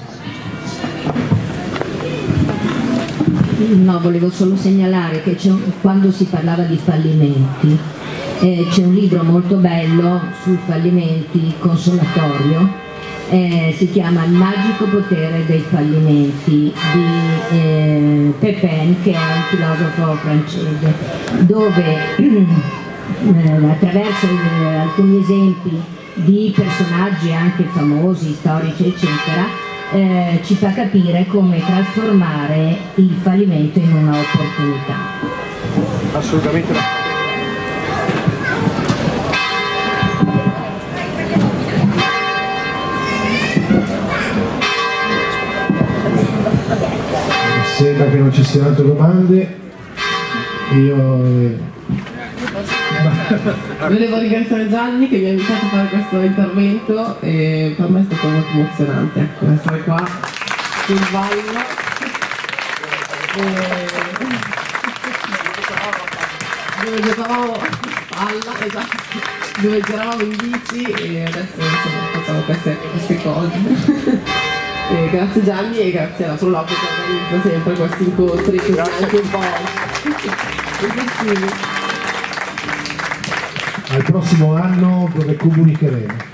No, volevo solo segnalare che c'è un, quando si parlava di fallimenti eh, c'è un libro molto bello sui fallimenti, consolatorio, eh, si chiama Il magico potere dei fallimenti di eh, Pépin, che è un filosofo francese, dove eh, attraverso eh, alcuni esempi di personaggi anche famosi, storici eccetera, Eh, ci fa capire come trasformare il fallimento in una opportunità. Assolutamente no. Sembra che non ci siano altre domande. Io eh, volevo ringraziare Gianni che mi ha invitato a fare questo intervento e per me è stato molto emozionante, ecco, essere qua sul ballo e... dove giocavamo palla, esatto, dove giravamo in bici e adesso insomma facciamo queste, queste cose. E grazie Gianni e grazie alla Proloco che organizza sempre questi incontri così anche un po' al prossimo anno dove comunicheremo.